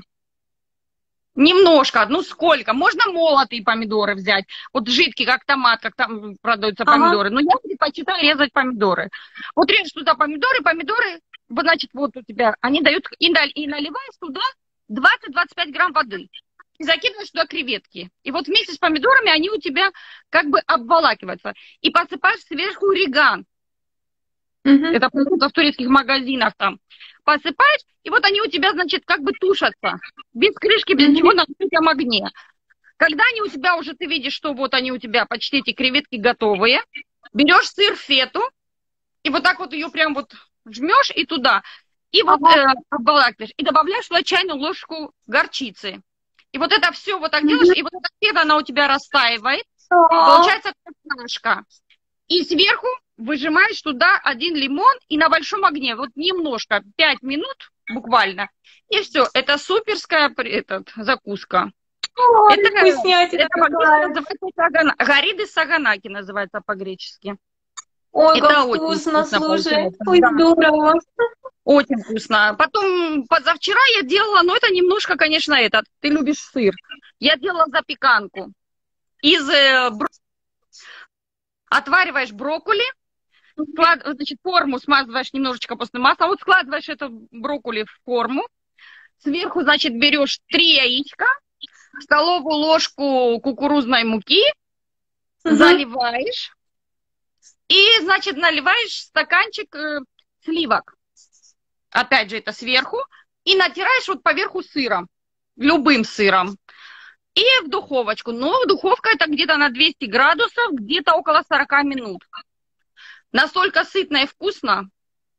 Немножко, ну сколько? Можно молотые помидоры взять. Вот жидкие, как томат, как там продаются ага. помидоры. Но я предпочитаю резать помидоры. Вот режешь туда помидоры, помидоры, вот, значит, вот у тебя, они дают, и, и наливаешь туда двадцать-двадцать пять грамм воды. И закидываешь туда креветки. И вот вместе с помидорами они у тебя как бы обволакиваются. И посыпаешь сверху ореган. Mm-hmm. Это в турецких магазинах там. Посыпаешь, и вот они у тебя, значит, как бы тушатся. Без крышки, без mm-hmm. ничего, на открытом огне. Когда они у тебя уже, ты видишь, что вот они у тебя почти эти креветки готовые, берешь сыр фету, и вот так вот ее прям вот жмешь и туда. И вот ага. э, обволакиваешь. И добавляешь туда чайную ложку горчицы. И вот это все вот так mm-hmm. делаешь, и вот эта фета, она у тебя растаивает. Oh. Получается каштанка. И сверху выжимаешь туда один лимон и на большом огне, вот немножко, пять минут буквально. И все, это суперская этот, закуска. Oh, это это Гариды саганаки называется по-гречески. Ой, это как вкусно, слушай. Ой, здорово. Очень вкусно. Потом позавчера я делала, но это немножко, конечно, этот, ты любишь сыр. Я делала запеканку. Из э, бро... Отвариваешь брокколи, склад... значит, форму смазываешь немножечко постным маслом, вот складываешь это брокколи в форму, сверху, значит, берешь три яичка, столовую ложку кукурузной муки, угу. заливаешь и, значит, наливаешь стаканчик э, сливок. опять же, это сверху, и натираешь вот поверху сыром, любым сыром. И в духовочку. Но духовка это где-то на двести градусов, где-то около сорок минут. Настолько сытно и вкусно.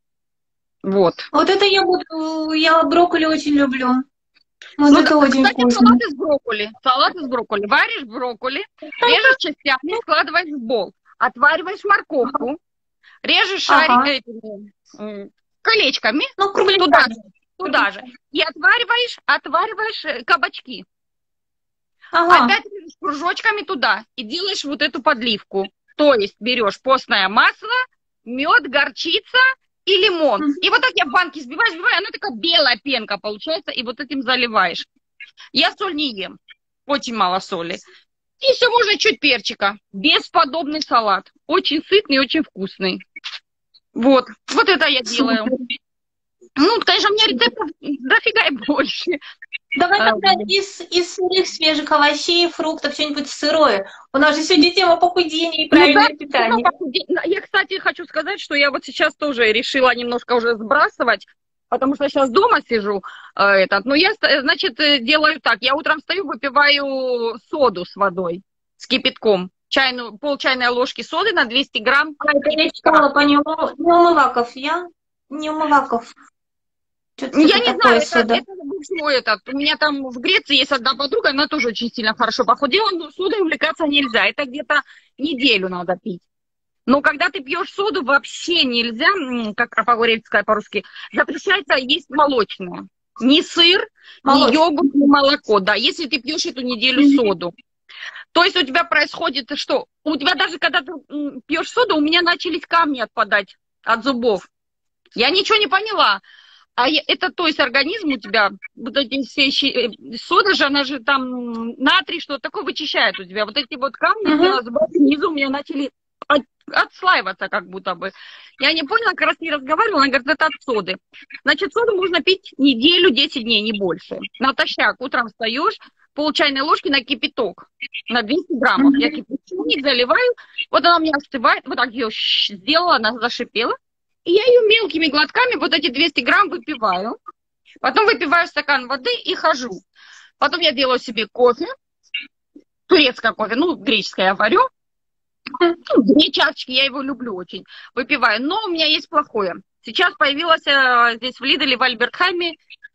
Вот. Вот это я буду, я брокколи очень люблю. Вот Ну, это очень кстати, вкусно. салат из брокколи. Салат из брокколи. Варишь брокколи, режешь частями, складываешь в бол. Отвариваешь морковку, режешь шариками, ага. колечками, ну, туда же, туда же. И отвариваешь, отвариваешь кабачки. Ага. Опять режешь кружочками туда и делаешь вот эту подливку. То есть берешь постное масло, мед, горчица и лимон. Mm-hmm. И вот так я в банке сбиваю, сбиваю, она такая белая пенка получается, и вот этим заливаешь. Я соль не ем, очень мало соли. И все, можно чуть перчика. Бесподобный салат. Очень сытный, очень вкусный. Вот, вот это я делаю. Ну, конечно, у меня рецептов дофига и больше. Давай тогда из, из сырых, свежих овощей, фруктов, что-нибудь сырое. У нас же сегодня тема похудения и правильное ну, да, питание. Ну, я, кстати, хочу сказать, что я вот сейчас тоже решила немножко уже сбрасывать, потому что сейчас дома сижу. Э, этот, но я, значит, делаю так. Я утром встаю, выпиваю соду с водой, с кипятком. Чайную, пол чайной ложки соды на двести грамм. А это я читала по нему. Не умываков, я? Не умываков. Что-то я не знаю, это, это, это, это, у меня там в Греции есть одна подруга, она тоже очень сильно хорошо похудела, но содой увлекаться нельзя, это где-то неделю надо пить. Но когда ты пьешь соду, вообще нельзя, как по-гречески, по-русски, запрещается есть молочное. Ни сыр, Молочный. ни йогурт, ни молоко, да, если ты пьешь эту неделю соду. То есть у тебя происходит что? У тебя даже когда ты пьешь соду, у меня начались камни отпадать от зубов. Я ничего не поняла. А это, то есть, организм у тебя, вот эти все сода же, она же там натрий, что-то такое вычищает у тебя. Вот эти вот камни uh-huh. снизу у меня начали от, отслаиваться как будто бы. Я не поняла, как раз не разговаривала, она говорит, это от соды. Значит, соду можно пить неделю, десять дней, не больше. Натощак, утром встаешь, пол чайной ложки на кипяток, на двести граммов. Uh-huh. Я кипяток заливаю, вот она у меня остывает, вот так ее сделала, она зашипела. И я ее мелкими глотками, вот эти двести грамм выпиваю. Потом выпиваю стакан воды и хожу. Потом я делаю себе кофе. Турецкое кофе, ну, греческое я варю. Две чашечки, я его люблю очень. Выпиваю. Но у меня есть плохое. Сейчас появилась здесь в Лиделе, в Альбертхайме,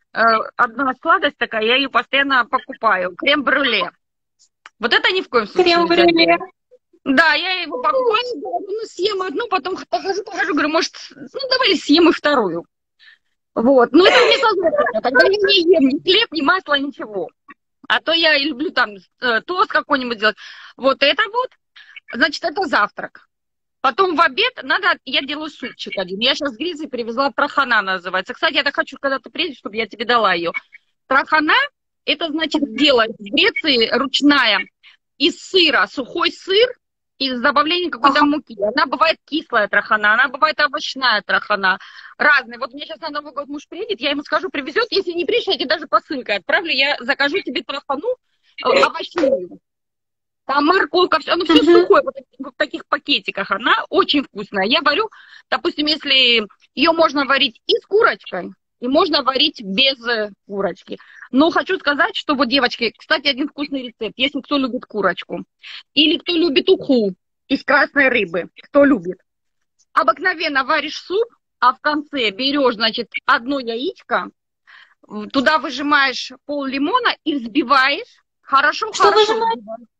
одна сладость такая, я ее постоянно покупаю. Крем-брюле. Вот это ни в коем случае нельзя делать. Да, я его покупаю, ну, съем одну, потом похожу, похожу, говорю, может, ну, давай съем и вторую. Вот, ну, это мне сложно, тогда я не ем ни хлеб, ни масло, ничего. А то я люблю там тост какой-нибудь делать. Вот это вот, значит, это завтрак. Потом в обед надо, я делаю супчик один. Я сейчас в Греции привезла трахана, называется. Кстати, я так хочу, когда ты приедешь, чтобы я тебе дала ее. Трахана, это, значит, делать в Греции ручная из сыра, сухой сыр, и с добавлением какой-то ага. муки. Она бывает кислая трахана, она бывает овощная трахана. Разные. Вот мне сейчас на Новый год муж приедет, я ему скажу, привезет. Если не приедет, я тебе даже посылкой отправлю. Я закажу тебе трахану овощную. Там морковка, все, оно все uh-huh. сухое, вот в таких пакетиках. Она очень вкусная. Я варю, допустим, если ее можно варить и с курочкой, и можно варить без курочки. Но хочу сказать, что вот, девочки, кстати, один вкусный рецепт, если кто любит курочку. Или кто любит уху из красной рыбы, кто любит. Обыкновенно варишь суп, а в конце берешь, значит, одно яичко, туда выжимаешь пол лимона и взбиваешь. Хорошо, что хорошо выжимаешь?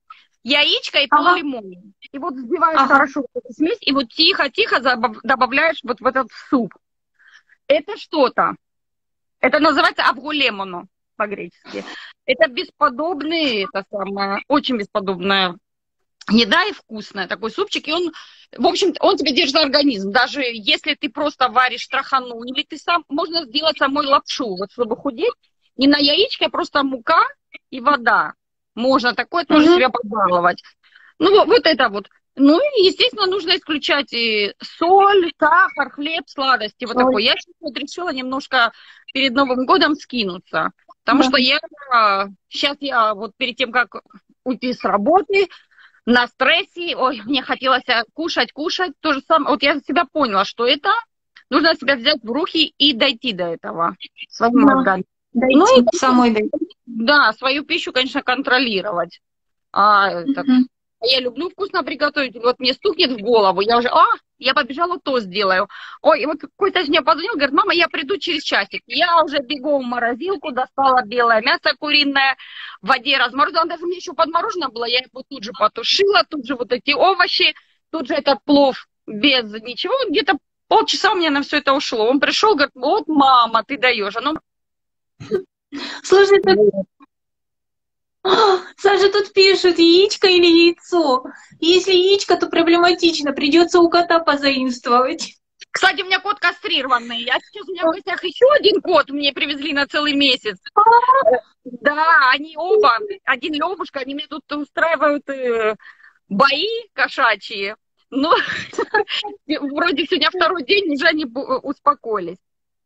Яичко и пол ага. лимона. И вот взбиваешь ага. хорошо эту смесь, и вот тихо-тихо добавляешь вот в этот суп. Это что-то. Это называется авгулемоно по-гречески. Это бесподобный, это самое, очень бесподобная еда и вкусная. Такой супчик, и он, в общем, он тебе держит организм. Даже если ты просто варишь трахану, или ты сам, можно сделать самой лапшу, вот чтобы худеть, не на яичке, а просто мука и вода. Можно такое тоже mm-hmm. себя побаловать. Ну, вот, вот это вот. Ну, и, естественно, нужно исключать и соль, сахар, хлеб, сладости. Вот такое. Я сейчас вот решила немножко перед Новым годом скинуться. Потому да. что я сейчас я вот перед тем, как уйти с работы, на стрессе, ой, мне хотелось кушать, кушать. То же самое. Вот я себя поняла, что это нужно себя взять в руки и дойти до этого своими Да. мозгами. Дойти, Ну, и, самой дойти. да, свою пищу, конечно, контролировать. А, этот, Мгм. я люблю вкусно приготовить. Вот мне стукнет в голову, я уже, а, я побежала, то сделаю. Ой, и вот какой-то из меня позвонил, говорит, мама, я приду через часик. Я уже бегом в морозилку, достала белое мясо куриное, в воде разморозила. Он даже мне еще подморожено было, я его тут же потушила, тут же вот эти овощи, тут же этот плов без ничего. Где-то полчаса у меня на все это ушло. Он пришел, говорит, вот, мама, ты даешь. Оно... Слушай, тут... А, Саша, тут пишут, яичко или яйцо. Если яичко, то проблематично, придется у кота позаимствовать. Кстати, у меня кот кастрированный. Я сейчас у меня в гостях еще один кот мне привезли на целый месяц. Да, они оба, один Левушка, они мне тут устраивают э, бои кошачьи. Ну, вроде сегодня второй день, уже они успокоились.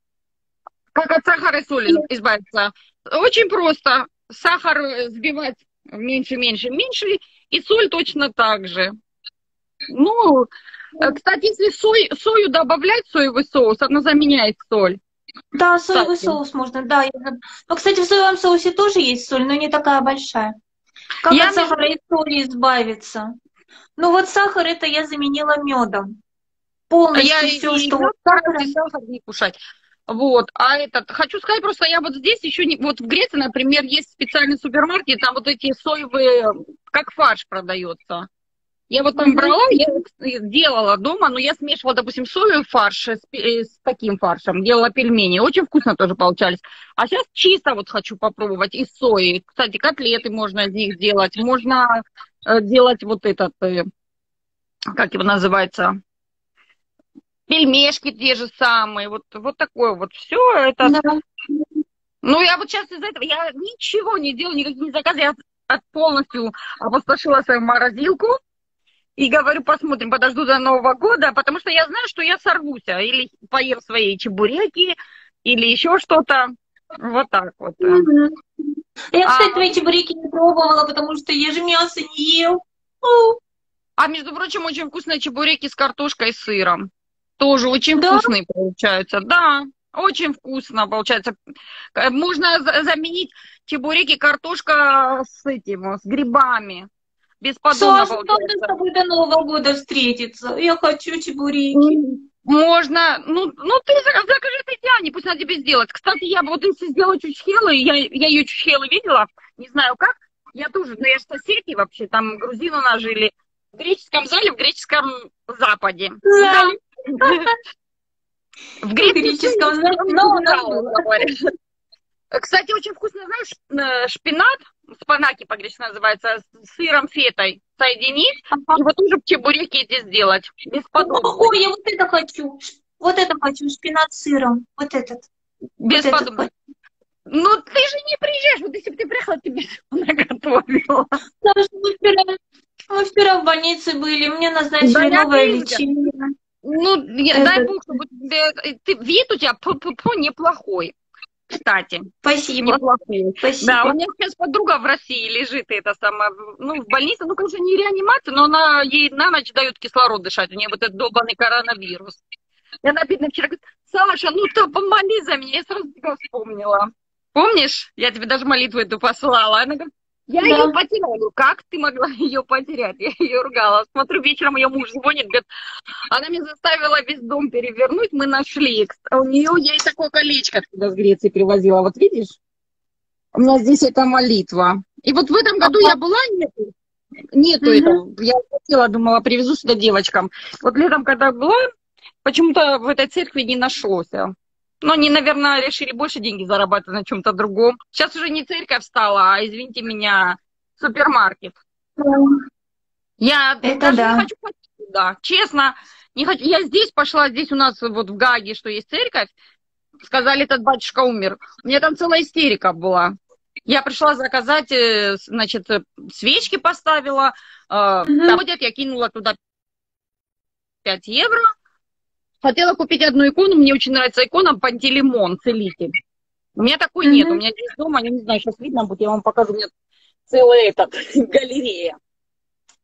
Как от сахара и соли избавиться? Очень просто. Сахар сбивать меньше, меньше, меньше, и соль точно так же. Ну, кстати, если сой, сою добавлять, соевый соус, она заменяет соль. Да, соевый Кстати. соус можно, да. я- Ну, кстати, в соевом соусе тоже есть соль, но не такая большая. Как Я от сахара и соли избавиться? Ну вот сахар это я заменила медом. Полностью Я все, и что мёд вот сахар. стараюсь, и сахар не кушать. Вот, а этот, хочу сказать, просто я вот здесь еще не, вот в Греции, например, есть специальный супермаркет, там вот эти соевые, как фарш продается. Я вот там Мгм. брала, я делала дома, но я смешивала, допустим, соевый фарш с, пе- с таким фаршем, делала пельмени, очень вкусно тоже получались. А сейчас чисто вот хочу попробовать из сои. Кстати, котлеты можно из них делать, можно э, делать вот этот, э, как его называется, пельмешки те же самые, вот, вот такое вот все это. Да. Ну, я вот сейчас из-за этого, я ничего не делаю, никаких не заказы, я от, полностью опустошила свою морозилку и говорю, посмотрим, подожду до Нового года, потому что я знаю, что я сорвусь, а, или поем свои чебуреки, или еще что-то, вот так вот. Мгм. Я, кстати, А, твои чебуреки не пробовала, потому что я же мясо не ел. О, а между прочим, очень вкусные чебуреки с картошкой и сыром. Тоже очень Да? вкусные получаются, да. Очень вкусно получается. К- Можно за- заменить чебуреки картошка с этим, с грибами. Бесподобно Саша, как нам с получается. тобой до Нового года встретиться? Я хочу чебуреки. М, Можно, ну, ну ты за- закажи Татьяне, пусть она тебе сделает. Кстати, я вот если сделаю чучхелы, я, я ее чучхелы видела, не знаю как, я тоже, ну я же соседи вообще, там грузины у нас жили в греческом зале, в греческом западе. Да. Да. В В Греции греческом, всё но- не но- собиралась, но- говорят. Кстати, очень вкусно, знаешь, э, шпинат, спанаки по-гречески называется, с сыром фетой соединить, и вот тоже чебуреки эти сделать. Бесподобно. Ой, я вот это хочу. Вот это хочу, шпинат с сыром. Вот этот. Вот этот Бесподобно. хочу. Ну, ты же не приезжаешь, вот если бы ты приехала, тебе наготовила. Саша, мы вчера, мы вчера в больнице были, мне назначили Да я новое вижу. лечение. Ну, я- дай Этот. бог, чтобы тебе, ты, вид у тебя пу-пу-пу неплохой, кстати. Спасибо. Неплохой. Спасибо. Да, у меня сейчас подруга в России лежит, это самое, ну, в больнице, ну, конечно, не реанимация, но она, ей на ночь дают кислород дышать, у нее вот этот долбанный коронавирус. И она, бедная, вчера говорит, Саша, ну ты помолись за меня, я сразу тебя вспомнила. Помнишь, я тебе даже молитву эту послала. Она говорит, я Да. ее потеряла. Я говорю, как ты могла ее потерять? Я ее ругала. Смотрю, вечером ее муж звонит, говорит, она меня заставила весь дом перевернуть, мы нашли. А у нее, я ей такое колечко оттуда с Греции привозила, вот видишь? У меня здесь эта молитва. И вот в этом году я была, нету, нету Мгм. этого. Я хотела, думала, привезу сюда девочкам. Вот летом, когда была, почему-то в этой церкви не нашлось. Но они, наверное, решили больше деньги зарабатывать на чем-то другом. Сейчас уже не церковь стала, а, извините меня, супермаркет. Я Это даже да. не хочу ходить туда. Честно, не хочу. Я здесь пошла, здесь у нас вот в Гаге, что есть церковь. Сказали, этот батюшка умер. У меня там целая истерика была. Я пришла заказать, э, значит, э, свечки поставила. э, Мгм. Там ходят, я кинула туда пять евро. Хотела купить одну икону, мне очень нравится икона Пантелеймон, целитель. У меня такой нет, у Мгм. меня здесь дома, я не знаю, сейчас видно будет, я вам покажу, у меня целая этот, галерея.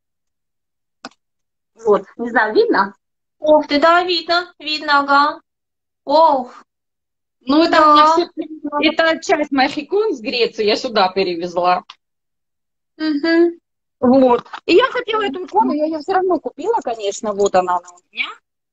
Вот, не знаю, видно? Ух ты, да, видно, видно, ага. Ох, Ну, это у меня да. все, это часть моих икон с Греции, я сюда перевезла. Мгм. Вот. И я хотела эту икону, я ее все равно купила, конечно, вот она, она у меня.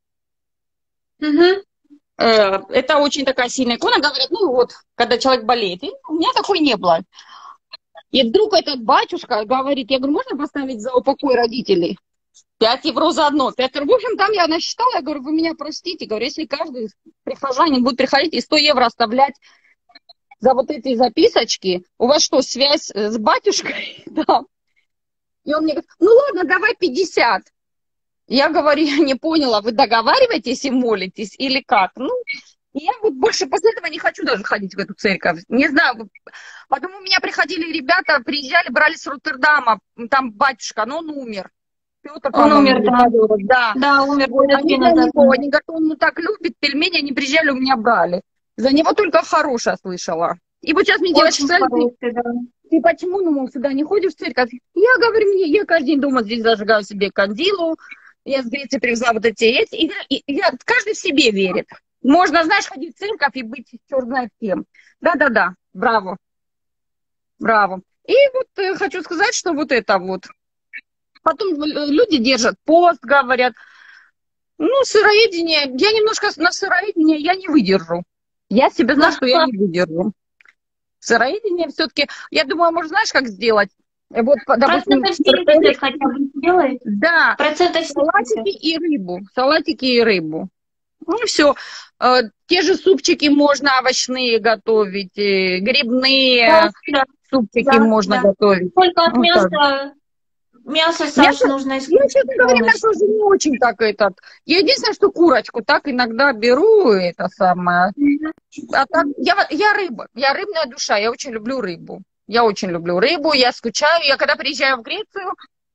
Мгм. Э, Это очень такая сильная икона, говорят, ну вот, когда человек болеет. И у меня такой не было. И вдруг этот батюшка говорит, я говорю, можно поставить за упокой родителей? Пять евро за одно. Пять евро. В общем, там я насчитала, я говорю, вы меня простите. Говорю, если каждый прихожанин будет приходить и сто евро оставлять за вот эти записочки, у вас что, связь с батюшкой? Да. И он мне говорит, ну ладно, давай пятьдесят. Я говорю, я не поняла, вы договариваетесь и молитесь или как? Ну, я вот больше после этого не хочу даже ходить в эту церковь. Не знаю, потом у меня приходили ребята, приезжали, брали с Роттердама, там батюшка, но он умер. Петр, Он по-моему, умер, да. да. Да, умер Вот, года они три для назад. него, они говорят, он ну так любит пельмени, они приезжали, у меня брали. За него только хорошее слышала. И вот сейчас мне девочки Очень сказали, хороший, да. ты почему, ну, сюда не ходишь в церковь? Я говорю, мне, я каждый день дома здесь зажигаю себе кандилу, я с Греции привезла вот эти, эти, и, и, и я, каждый в себе верит. Можно, знаешь, ходить в церковь и быть черт знает кем. Да-да-да, браво, браво. И вот э, хочу сказать, что вот это вот. Потом э, люди держат пост, говорят, ну, сыроедение, я немножко на сыроедение я не выдержу. Я себе знаю, что я не выдержу. Сыроедение все-таки, я думаю, может, знаешь, как сделать? Вот, допустим, Процентов семьдесят хотя бы сделай. да, Процентов салатики семьдесят. и рыбу, салатики и рыбу. Ну, все. Те же супчики можно овощные готовить, э, грибные Да, да, супчики да, можно да. готовить. Только от Вот так. мяса, мясо, Саш, Мясо, нужно я, исключить честно говоря, полностью. мясо уже не очень так этот. Я единственное, что курочку так иногда беру, это самое. А так, я, я рыба, я рыбная душа, я очень люблю рыбу. Я очень люблю рыбу, я скучаю. Я когда приезжаю в Грецию,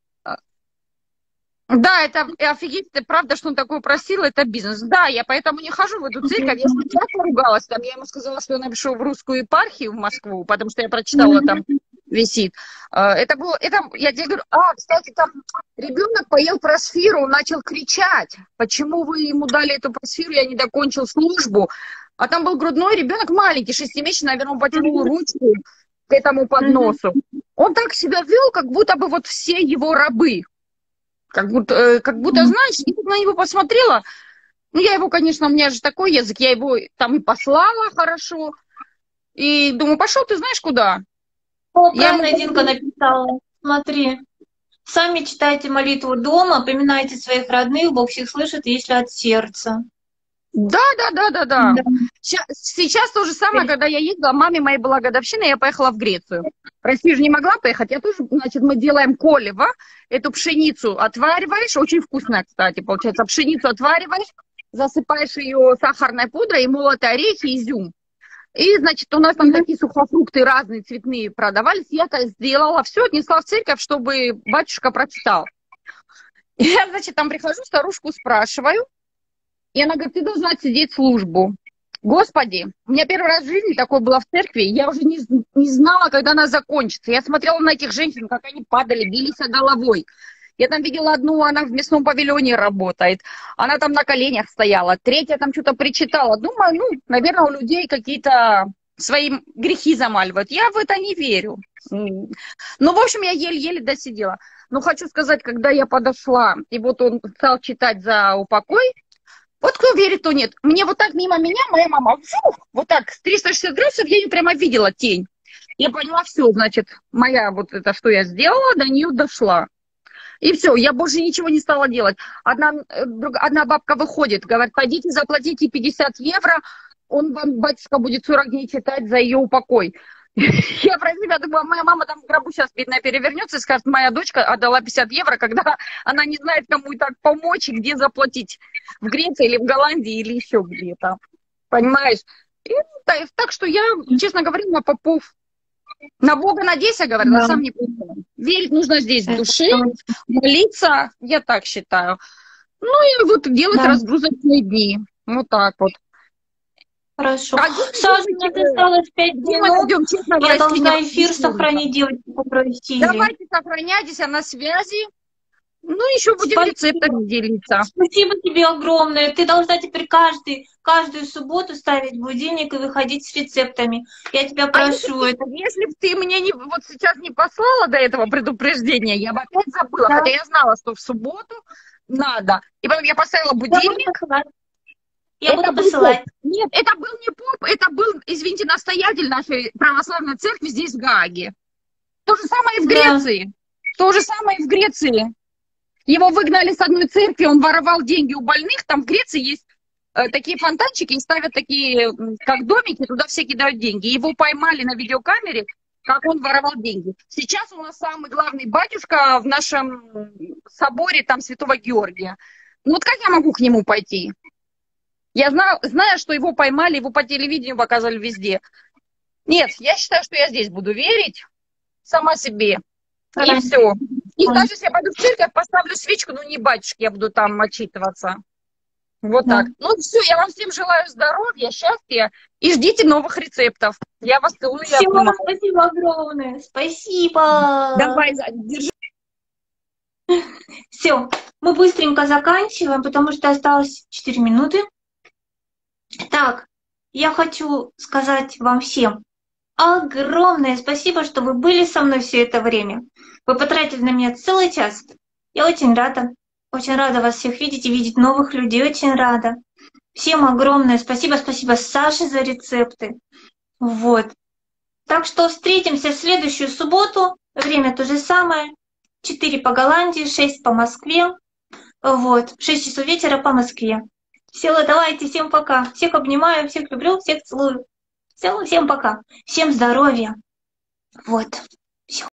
да, это офигеть, это правда, что он такое просил, это бизнес. Да, я поэтому не хожу в эту церковь. Я сначала ругалась, там, я ему сказала, что я напишу в русскую епархию в Москву, потому что я прочитала, там висит. Это было, это, я тебе говорю, а, кстати, там ребенок поел просфиру, он начал кричать, почему вы ему дали эту просфиру, я не докончил службу. А там был грудной ребенок маленький, шестимесячный, наверное, он потянул ручку к этому подносу. Он так себя вел, как будто бы вот все его рабы. Как будто, как будто, знаешь, я на него посмотрела, ну, я его, конечно, у меня же такой язык, я его там и послала хорошо, и думаю, пошел ты знаешь куда? О, Я правильно ему... Динка написала. Смотри. Сами читайте молитву дома, поминайте своих родных, Бог всех слышит, если от сердца. Да, да, да, да, да. Да. Сейчас, сейчас то же самое, когда я ездила, маме моей была годовщина, я поехала в Грецию. В Россию же не могла поехать, я тоже, значит, мы делаем колево, эту пшеницу отвариваешь, очень вкусная, кстати, получается, пшеницу отвариваешь, засыпаешь ее сахарной пудрой и молотые орехи, изюм. И, значит, у нас там такие сухофрукты разные, цветные продавались, я это сделала, все, отнесла в церковь, чтобы батюшка прочитал. И я, значит, там прихожу, старушку спрашиваю, и она говорит, ты должна сидеть службу. Господи, у меня первый раз в жизни такое было в церкви, я уже не, не знала, когда она закончится. Я смотрела на этих женщин, как они падали, бились головой. Я там видела одну, она в мясном павильоне работает, она там на коленях стояла, третья там что-то причитала. Думаю, ну, наверное, у людей какие-то свои грехи замаливают. Я в это не верю. Ну, в общем, я еле-еле досидела. Но хочу сказать, когда я подошла, и вот он стал читать за упокой, вот кто верит, то нет. Мне вот так мимо меня моя мама, фу, вот так, с триста шестьдесят градусов я ее прямо видела, тень. Я поняла, все, значит, моя вот это, что я сделала, до нее дошла. И все, я больше ничего не стала делать. Одна, друг, одна бабка выходит, говорит, пойдите заплатите пятьдесят евро, он вам, батюшка, будет сорок дней читать за ее упокой. Я про себя думаю, моя мама там в гробу сейчас, бедная, перевернется и скажет, моя дочка отдала пятьдесят евро, когда она не знает, кому и так помочь, и где заплатить. В Греции или в Голландии, или еще где-то. Понимаешь? И, так, так что я, честно говоря, на попов. На Бога надейся, говорят, да. А сам не понимаю. Верить нужно здесь в душе, молиться, я так считаю. Ну и вот делать да. разгрузочные дни. Вот так вот. Хорошо. А Саша, мне осталось пять минут. Идем, честно, я должна эфир сохранить, девочки попросили. Давайте сохраняйтесь, а на связи. Ну, еще будем Спасибо. рецептами делиться. Спасибо тебе огромное. Ты должна теперь каждый, каждую субботу ставить будильник и выходить с рецептами. Я тебя А если, прошу. ты- Это... если бы ты мне не, вот сейчас не послала до этого предупреждения, я бы опять забыла, Да. хотя я знала, что в субботу надо. И потом я поставила Я буду будильник. посылать. Я Это буду был посылать. поп. Нет, это был не поп, это был, извините, настоятель нашей православной церкви здесь, в Гааге. То же самое и в Да. Греции. То же самое и в Греции. Его выгнали с одной церкви, он воровал деньги у больных. Там в Греции есть э, такие фонтанчики и ставят такие, м, как домики, туда все кидают деньги. Его поймали на видеокамере, как он воровал деньги. Сейчас у нас самый главный батюшка в нашем соборе, там, Святого Георгия. Ну вот как я могу к нему пойти? Я знаю, знаю, что его поймали, его по телевидению показывали везде. Нет, я считаю, что я здесь буду верить сама себе. И Да. все. И Ой. даже если я пойду в церковь, поставлю свечку, ну не батюшки, я буду там отчитываться. Вот Да. так. Ну все, я вам всем желаю здоровья, счастья и ждите новых рецептов. Я вас целую и Все, обнимаю. спасибо огромное. Спасибо. Давай, Зай, держи. Все, мы быстренько заканчиваем, потому что осталось четыре минуты. Так, я хочу сказать вам всем огромное спасибо, что вы были со мной все это время. Вы потратили на меня целый час. Я очень рада. Очень рада вас всех видеть и видеть новых людей. Очень рада. Всем огромное спасибо. Спасибо Саше за рецепты. Вот. Так что встретимся в следующую субботу. Время то же самое. четыре по Голландии, шесть по Москве. Вот. шесть часов вечера по Москве. Все, давайте, всем пока. Всех обнимаю, всех люблю, всех целую. Все, всем пока. Всем здоровья. Вот.